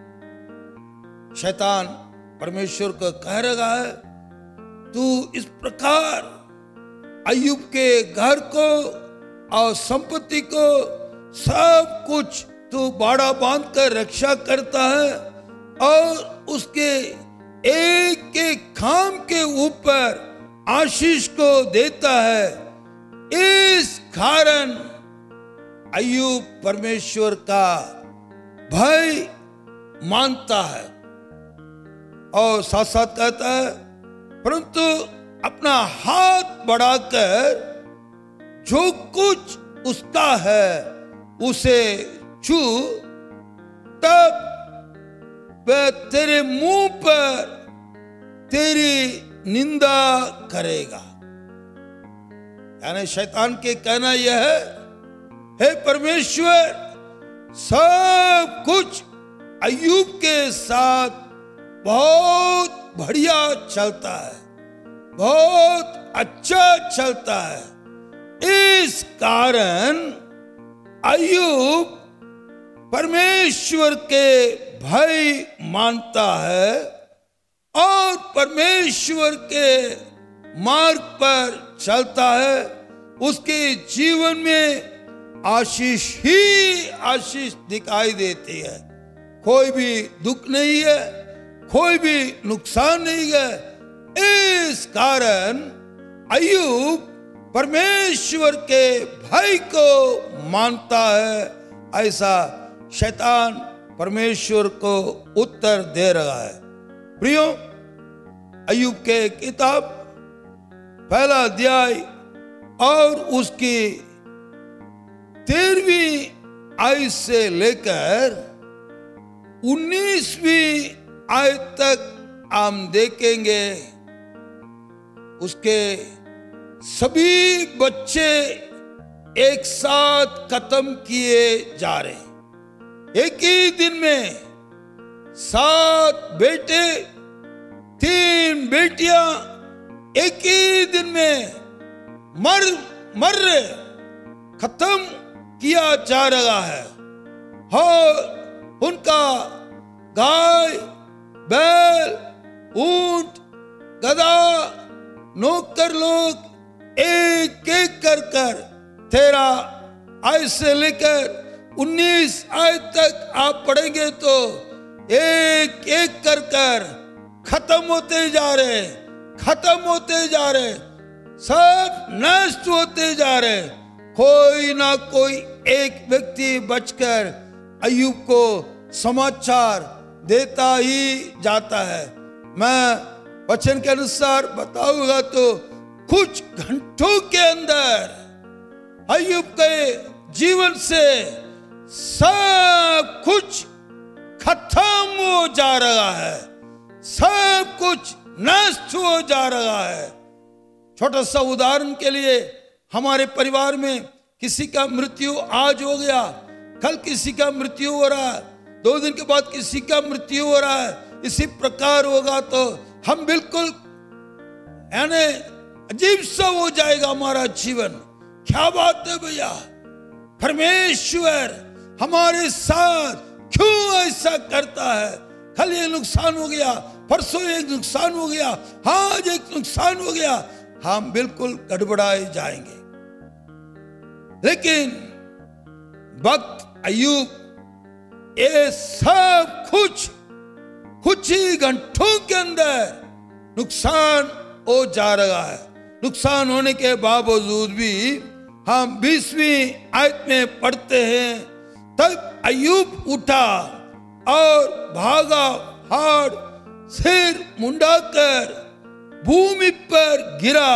शैतान परमेश्वर को कह रहा है, तू इस प्रकार अय्यूब के घर को और संपत्ति को सब कुछ तू बाड़ा बांध कर रक्षा करता है और उसके एक एक काम के ऊपर आशीष को देता है। इस कारण अय्यूब परमेश्वर का भय मानता है और साथ साथ कहता है, परंतु अपना हाथ बढ़ाकर जो कुछ उसका है उसे छू, तब वह तेरे मुंह पर तेरी निंदा करेगा। यानी शैतान के कहना यह है, हे परमेश्वर, सब कुछ अय्यूब के साथ बहुत बढ़िया चलता है, बहुत अच्छा चलता है। इस कारण अय्यूब परमेश्वर के भय मानता है और परमेश्वर के मार्ग पर चलता है। उसके जीवन में आशीष ही आशीष दिखाई देती है। कोई भी दुख नहीं है, कोई भी नुकसान नहीं है। इस कारण अय्यूब परमेश्वर के भय को मानता है। ऐसा शैतान परमेश्वर को उत्तर दे रहा है। प्रियो, अय्यूब के किताब पहला अध्याय और उसकी तेरहवीं आयत से लेकर उन्नीसवीं आयत तक हम देखेंगे, उसके सभी बच्चे एक साथ खत्म किए जा रहे हैं। एक ही दिन में सात बेटे, तीन बेटियां एक ही दिन में मर मर रहे, खत्म किया जा रहा है। और उनका गाय, बैल, ऊंट, गधा, नौकर लोग एक एक कर कर तेरह आयत से लेकर उन्नीस आयत तक आप पढ़ेंगे तो एक एक कर कर खत्म होते जा रहे, खत्म होते जा रहे, सब नष्ट होते जा रहे। कोई ना कोई एक व्यक्ति बचकर अय्यूब को समाचार देता ही जाता है। मैं वचन के अनुसार बताऊंगा तो कुछ घंटों के अंदर अय्यूब के जीवन से सब कुछ खत्म हो जा रहा है, सब कुछ नष्ट हो जा रहा है। छोटा सा उदाहरण के लिए, हमारे परिवार में किसी का मृत्यु आज हो गया, कल किसी का मृत्यु हो रहा है, दो दिन के बाद किसी का मृत्यु हो रहा है। इसी प्रकार होगा तो हम बिल्कुल यानी अजीब सा हो जाएगा हमारा जीवन। क्या बात है भैया, परमेश्वर हमारे साथ क्यों ऐसा करता है? कल ये नुकसान हो गया, परसों एक नुकसान हो गया, आज एक नुकसान हो गया, हम बिल्कुल गड़बड़ाए जाएंगे। लेकिन वक्त अय्यूब ये सब कुछ कुछ ही घंटों के अंदर नुकसान हो जा रहा है। नुकसान होने के बावजूद भी हम बीसवीं आयत में पढ़ते हैं, तब अय्यूब उठा और भागा, हाड़ सिर मुंडाकर भूमि पर गिरा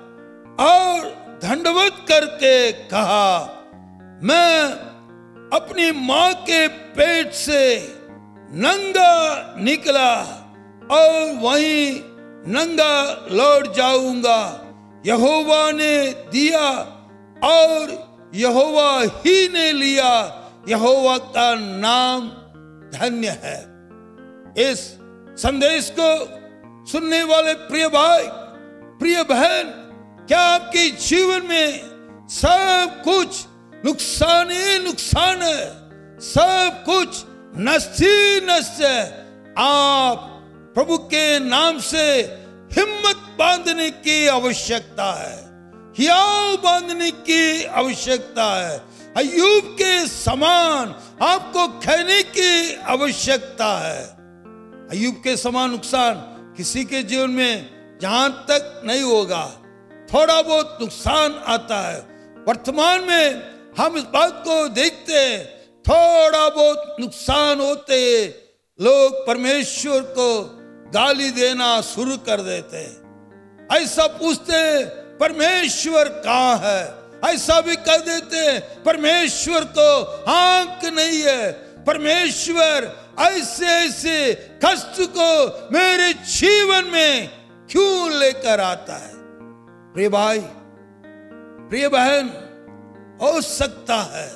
और दंडवत करके कहा, मैं अपनी मां के पेट से नंगा निकला और वहीं नंगा लौट जाऊंगा। यहोवा ने दिया और यहोवा ही ने लिया, यहोवा का नाम धन्य है। इस संदेश को सुनने वाले प्रिय भाई, प्रिय बहन, क्या आपके जीवन में सब कुछ नुकसान ही नुकसान है, सब कुछ नष्ट ही नष्ट है? आप प्रभु के नाम से हिम्मत बांधने की आवश्यकता है, हियाव बांधने की आवश्यकता है। अय्यूब के समान आपको कहने की आवश्यकता है। अय्यूब के समान नुकसान किसी के जीवन में जहां तक नहीं होगा, थोड़ा बहुत नुकसान आता है। वर्तमान में हम इस बात को देखते हैं, थोड़ा बहुत नुकसान होते लोग परमेश्वर को गाली देना शुरू कर देते हैं। ऐसा पूछते हैं, परमेश्वर कहाँ है? ऐसा भी कह देते हैं, परमेश्वर को आंख नहीं है। परमेश्वर ऐसे ऐसे कष्ट को मेरे जीवन में क्यों लेकर आता है? प्रिय भाई, प्रिय बहन, हो सकता है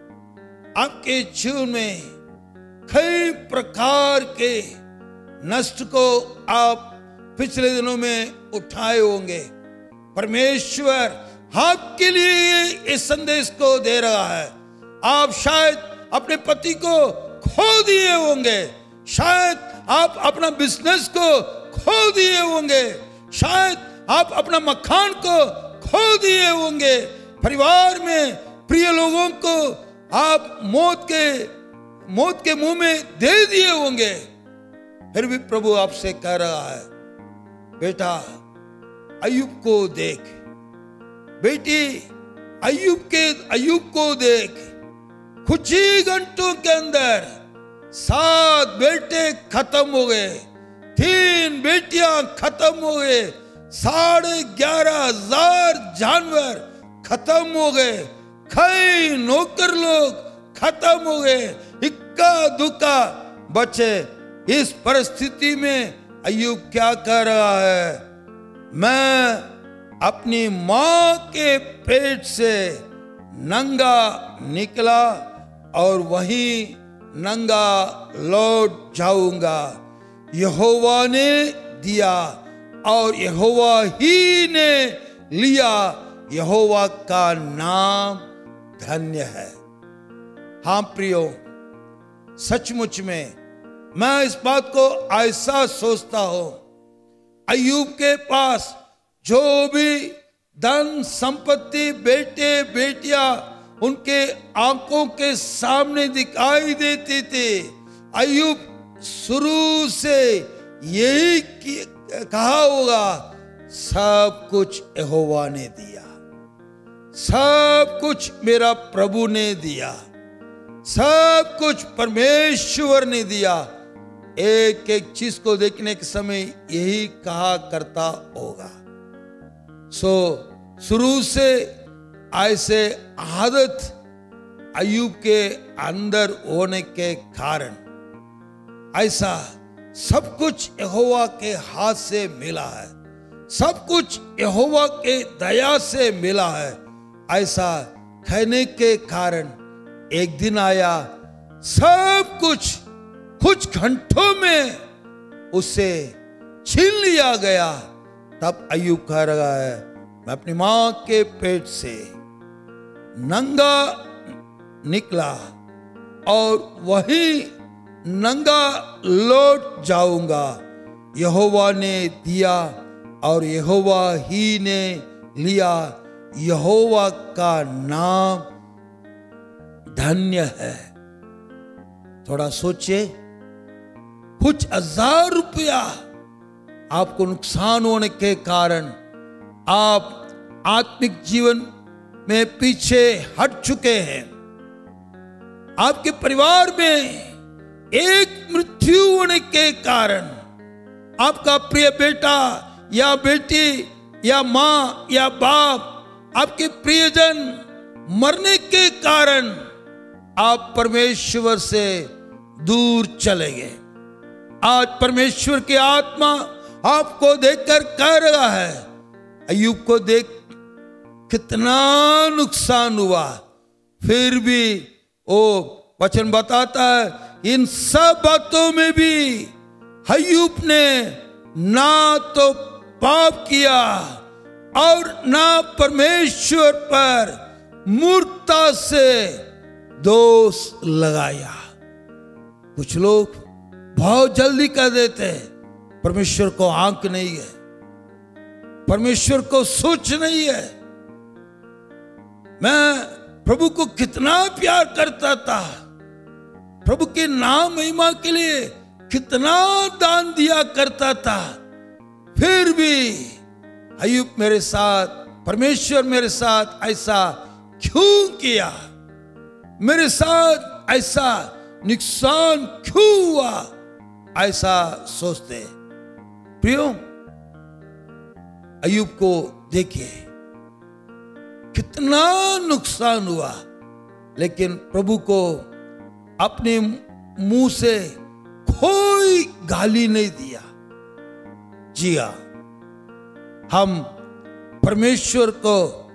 आपके जीवन में कई प्रकार के नष्ट को आप पिछले दिनों में उठाए होंगे। परमेश्वर आपके लिए इस संदेश को दे रहा है। आप शायद अपने पति को खो दिए होंगे, शायद आप अपना बिजनेस को खो दिए होंगे, शायद आप अपना मकान को खो दिए होंगे, परिवार में प्रिय लोगों को आप मौत के मौत के मुंह में दे दिए होंगे। फिर भी प्रभु आपसे कह रहा है, बेटा अय्यूब को देख, बेटी अय्यूब के अय्यूब को देख। कुछ ही घंटों के अंदर सात बेटे खत्म हो गए, तीन बेटियां खत्म हो गए, साढ़े ग्यारह हजार जानवर खत्म हो गए, कई नौकर लोग खत्म हो गए, इक्का दुक्का बचे। इस परिस्थिति में अय्यूब क्या कर रहा है? मैं अपनी मां के पेट से नंगा निकला और वहीं नंगा लौट जाऊंगा। यहोवा ने दिया और यहोवा ही ने लिया, यहोवा का नाम धन्य है। हाँ प्रियो, सचमुच में मैं इस बात को ऐसा सोचता हूं, अय्यूब के पास जो भी धन संपत्ति, बेटे बेटियां उनके आंखों के सामने दिखाई देती थी, अय्यूब शुरू से यही कहा होगा, सब कुछ यहोवा ने दिया, सब कुछ मेरा प्रभु ने दिया, सब कुछ परमेश्वर ने दिया। एक एक चीज को देखने के समय यही कहा करता होगा। सो शुरू से ऐसे आदत अय्यूब के अंदर होने के कारण ऐसा सब कुछ यहोवा के हाथ से मिला है, सब कुछ यहोवा के दया से मिला है, ऐसा कहने के कारण एक दिन आया, सब कुछ कुछ घंटों में उसे छीन लिया गया। तब अय्यूब कह रहा है, मैं अपनी मां के पेट से नंगा निकला और वही नंगा लौट जाऊंगा। यहोवा ने दिया और यहोवा ही ने लिया, यहोवा का नाम धन्य है। थोड़ा सोचिए, कुछ हजार रुपया आपको नुकसान होने के कारण आप आत्मिक जीवन में पीछे हट चुके हैं। आपके परिवार में एक मृत्यु होने के कारण आपका प्रिय बेटा या बेटी या माँ या बाप, आपके प्रियजन मरने के कारण आप परमेश्वर से दूर चले गए। आज परमेश्वर की आत्मा आपको देखकर कह रहा है, अय्यूब को देख कितना नुकसान हुआ, फिर भी वो वचन बताता है इन सब बातों में भी अय्यूब ने ना तो पाप किया और ना परमेश्वर पर मूर्खता से दोष लगाया। कुछ लोग बहुत जल्दी कह देते हैं परमेश्वर को आंक नहीं है, परमेश्वर को सोच नहीं है। मैं प्रभु को कितना प्यार करता था, प्रभु के नाम महिमा के लिए कितना दान दिया करता था, फिर भी अय्यूब मेरे साथ, परमेश्वर मेरे साथ ऐसा क्यों किया, मेरे साथ ऐसा नुकसान क्यों हुआ, ऐसा सोचते। प्रियो, अय्यूब को देखिए कितना नुकसान हुआ, लेकिन प्रभु को अपने मुंह से कोई गाली नहीं दिया। जी हाँ, हम परमेश्वर को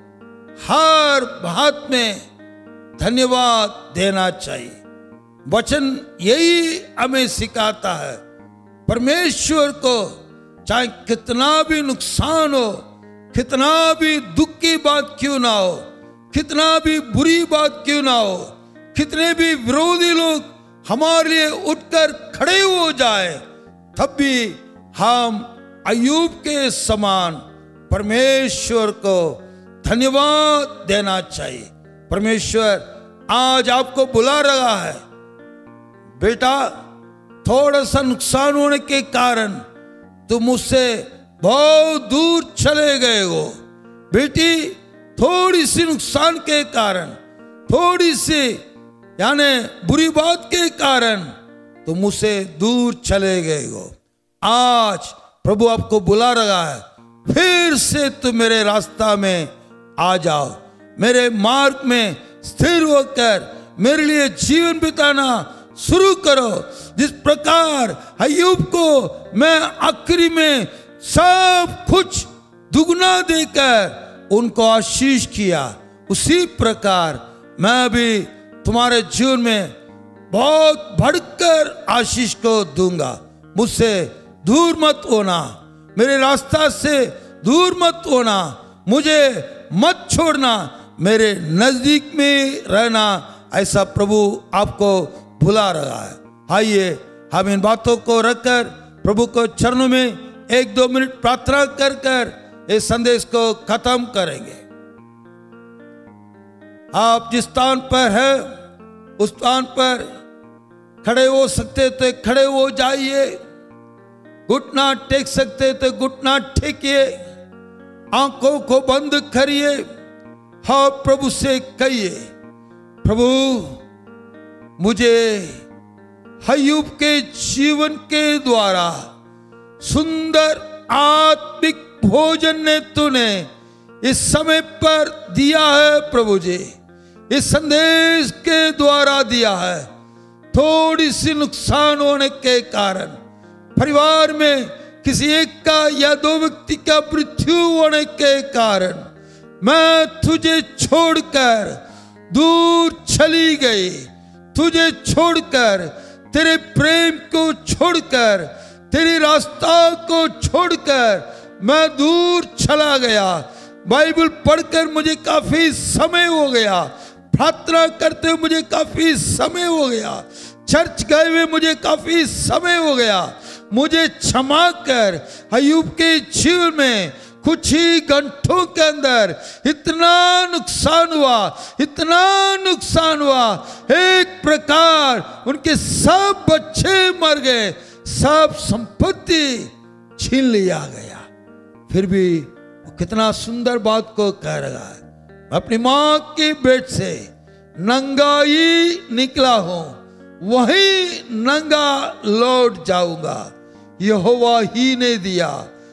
हर बात में धन्यवाद देना चाहिए। वचन यही हमें सिखाता है, परमेश्वर को चाहे कितना भी नुकसान हो, कितना भी दुख की बात क्यों ना हो, कितना भी बुरी बात क्यों ना हो, कितने भी विरोधी लोग हमारे लिए उठकर खड़े हो जाए, तब भी हम अय्यूब के समान परमेश्वर को धन्यवाद देना चाहिए। परमेश्वर आज आपको बुला रहा है, बेटा थोड़ा सा नुकसान होने के कारण तुम मुझसे बहुत दूर चले गए हो। बेटी थोड़ी सी नुकसान के कारण, थोड़ी सी यानी बुरी बात के कारण तुम मुझसे दूर चले गए हो। आज प्रभु आपको बुला रहा है, फिर से तुम मेरे रास्ता में आ जाओ, मेरे मार्ग में स्थिर होकर मेरे लिए जीवन बिताना शुरू करो। जिस प्रकार अय्यूब को मैं आखिरी में सब कुछ दुगना देकर उनको आशीष किया, उसी प्रकार मैं भी तुम्हारे जीवन में बहुत बढ़कर आशीष को दूंगा। मुझसे दूर मत होना, मेरे रास्ता से दूर मत होना, मुझे मत छोड़ना, मेरे नजदीक में रहना, ऐसा प्रभु आपको बुला रहा है। आइए हम इन बातों को रखकर प्रभु को चरणों में एक दो मिनट प्रार्थना कर कर इस संदेश को खत्म करेंगे। आप जिस स्थान पर है उस स्थान पर खड़े हो सकते तो खड़े हो जाइए, घुटना टेक सकते तो घुटना टेकिए, आंखों को बंद करिए, हाँ प्रभु से कहिए, प्रभु मुझे अय्यूब के जीवन के द्वारा सुंदर आत्मिक भोजन ने तूने इस समय पर दिया है। प्रभु जी इस संदेश के द्वारा दिया है। थोड़ी सी नुकसान होने के कारण परिवार में किसी एक का या दो व्यक्ति का मृत्यु होने के कारण मैं तुझे छोड़कर दूर चली गई, तुझे छोड़कर, तेरे प्रेम को छोड़कर, तेरी रास्ता को छोड़कर मैं दूर चला गया। बाइबल पढ़कर मुझे काफी समय हो गया, प्रार्थना करते हुए मुझे काफी समय हो गया, चर्च गए हुए मुझे काफी समय हो गया। मुझे क्षमा कर। अय्यूब के जीवन में कुछ ही घंटों के अंदर इतना नुकसान हुआ, इतना नुकसान हुआ, एक प्रकार उनके सब बच्चे मर गए, सब संपत्ति छीन लिया गया। फिर भी वो कितना सुंदर बात को कह रहा है, मैं अपनी मां के पेट से नंगा ही निकला हूं, वही नंगा लौट जाऊंगा। यहोवा ही ने दिया,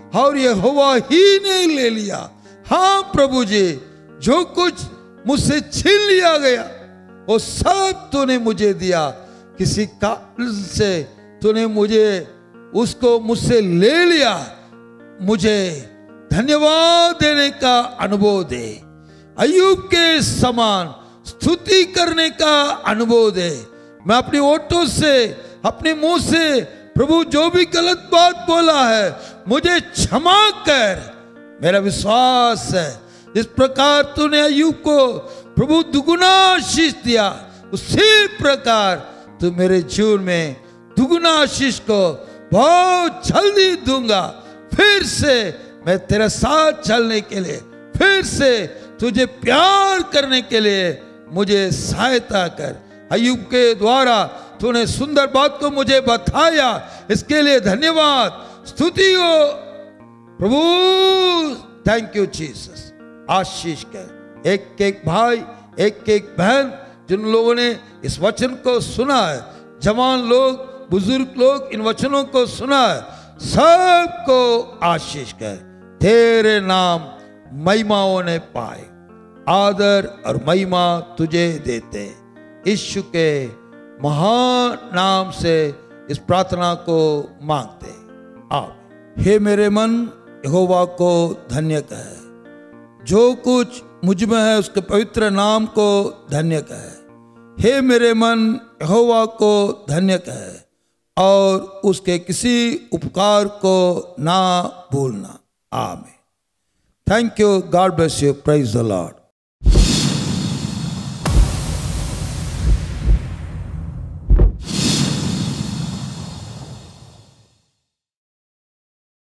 और यहोवा ही ने ले लिया। हाँ प्रभु जी, जो कुछ मुझसे छीन लिया गया वो सब तूने मुझे दिया। किसी कारण से तूने मुझे उसको मुझसे ले लिया। मुझे धन्यवाद देने का अनुभव दे। अय्यूब के समान स्तुति करने का अनुभव दे। मैं अपनी ओठों से, अपने मुंह से प्रभु जो भी गलत बात बोला है मुझे क्षमा कर। मेरा विश्वास है जिस प्रकार तूने अय्यूब को प्रभु दुगुना आशीष दिया, उसी प्रकार तू मेरे जीवन में दुगुना आशीष को बहुत जल्दी दूंगा। फिर से मैं तेरे साथ चलने के लिए, फिर से तुझे प्यार करने के लिए मुझे सहायता कर। अय्यूब के द्वारा तूने सुंदर बात को मुझे बताया, इसके लिए धन्यवाद, स्तुति हो प्रभु। Thank you Jesus. आशीष कर एक एक भाई, एक एक बहन जिन लोगों ने इस वचन को सुना है, जवान लोग, बुजुर्ग लोग इन वचनों को सुना है, सबको आशीष कर। तेरे नाम महिमाओं ने पाए, आदर और महिमा तुझे देते। यीशु के महान नाम से इस प्रार्थना को मांगते आप। हे मेरे मन यहोवा को धन्य कहे, जो कुछ मुझ में है उसके पवित्र नाम को धन्य कहे। हे मेरे मन यहोवा को धन्य कहे और उसके किसी उपकार को ना भूलना। आमीन। Thank you. God bless you. Praise the Lord.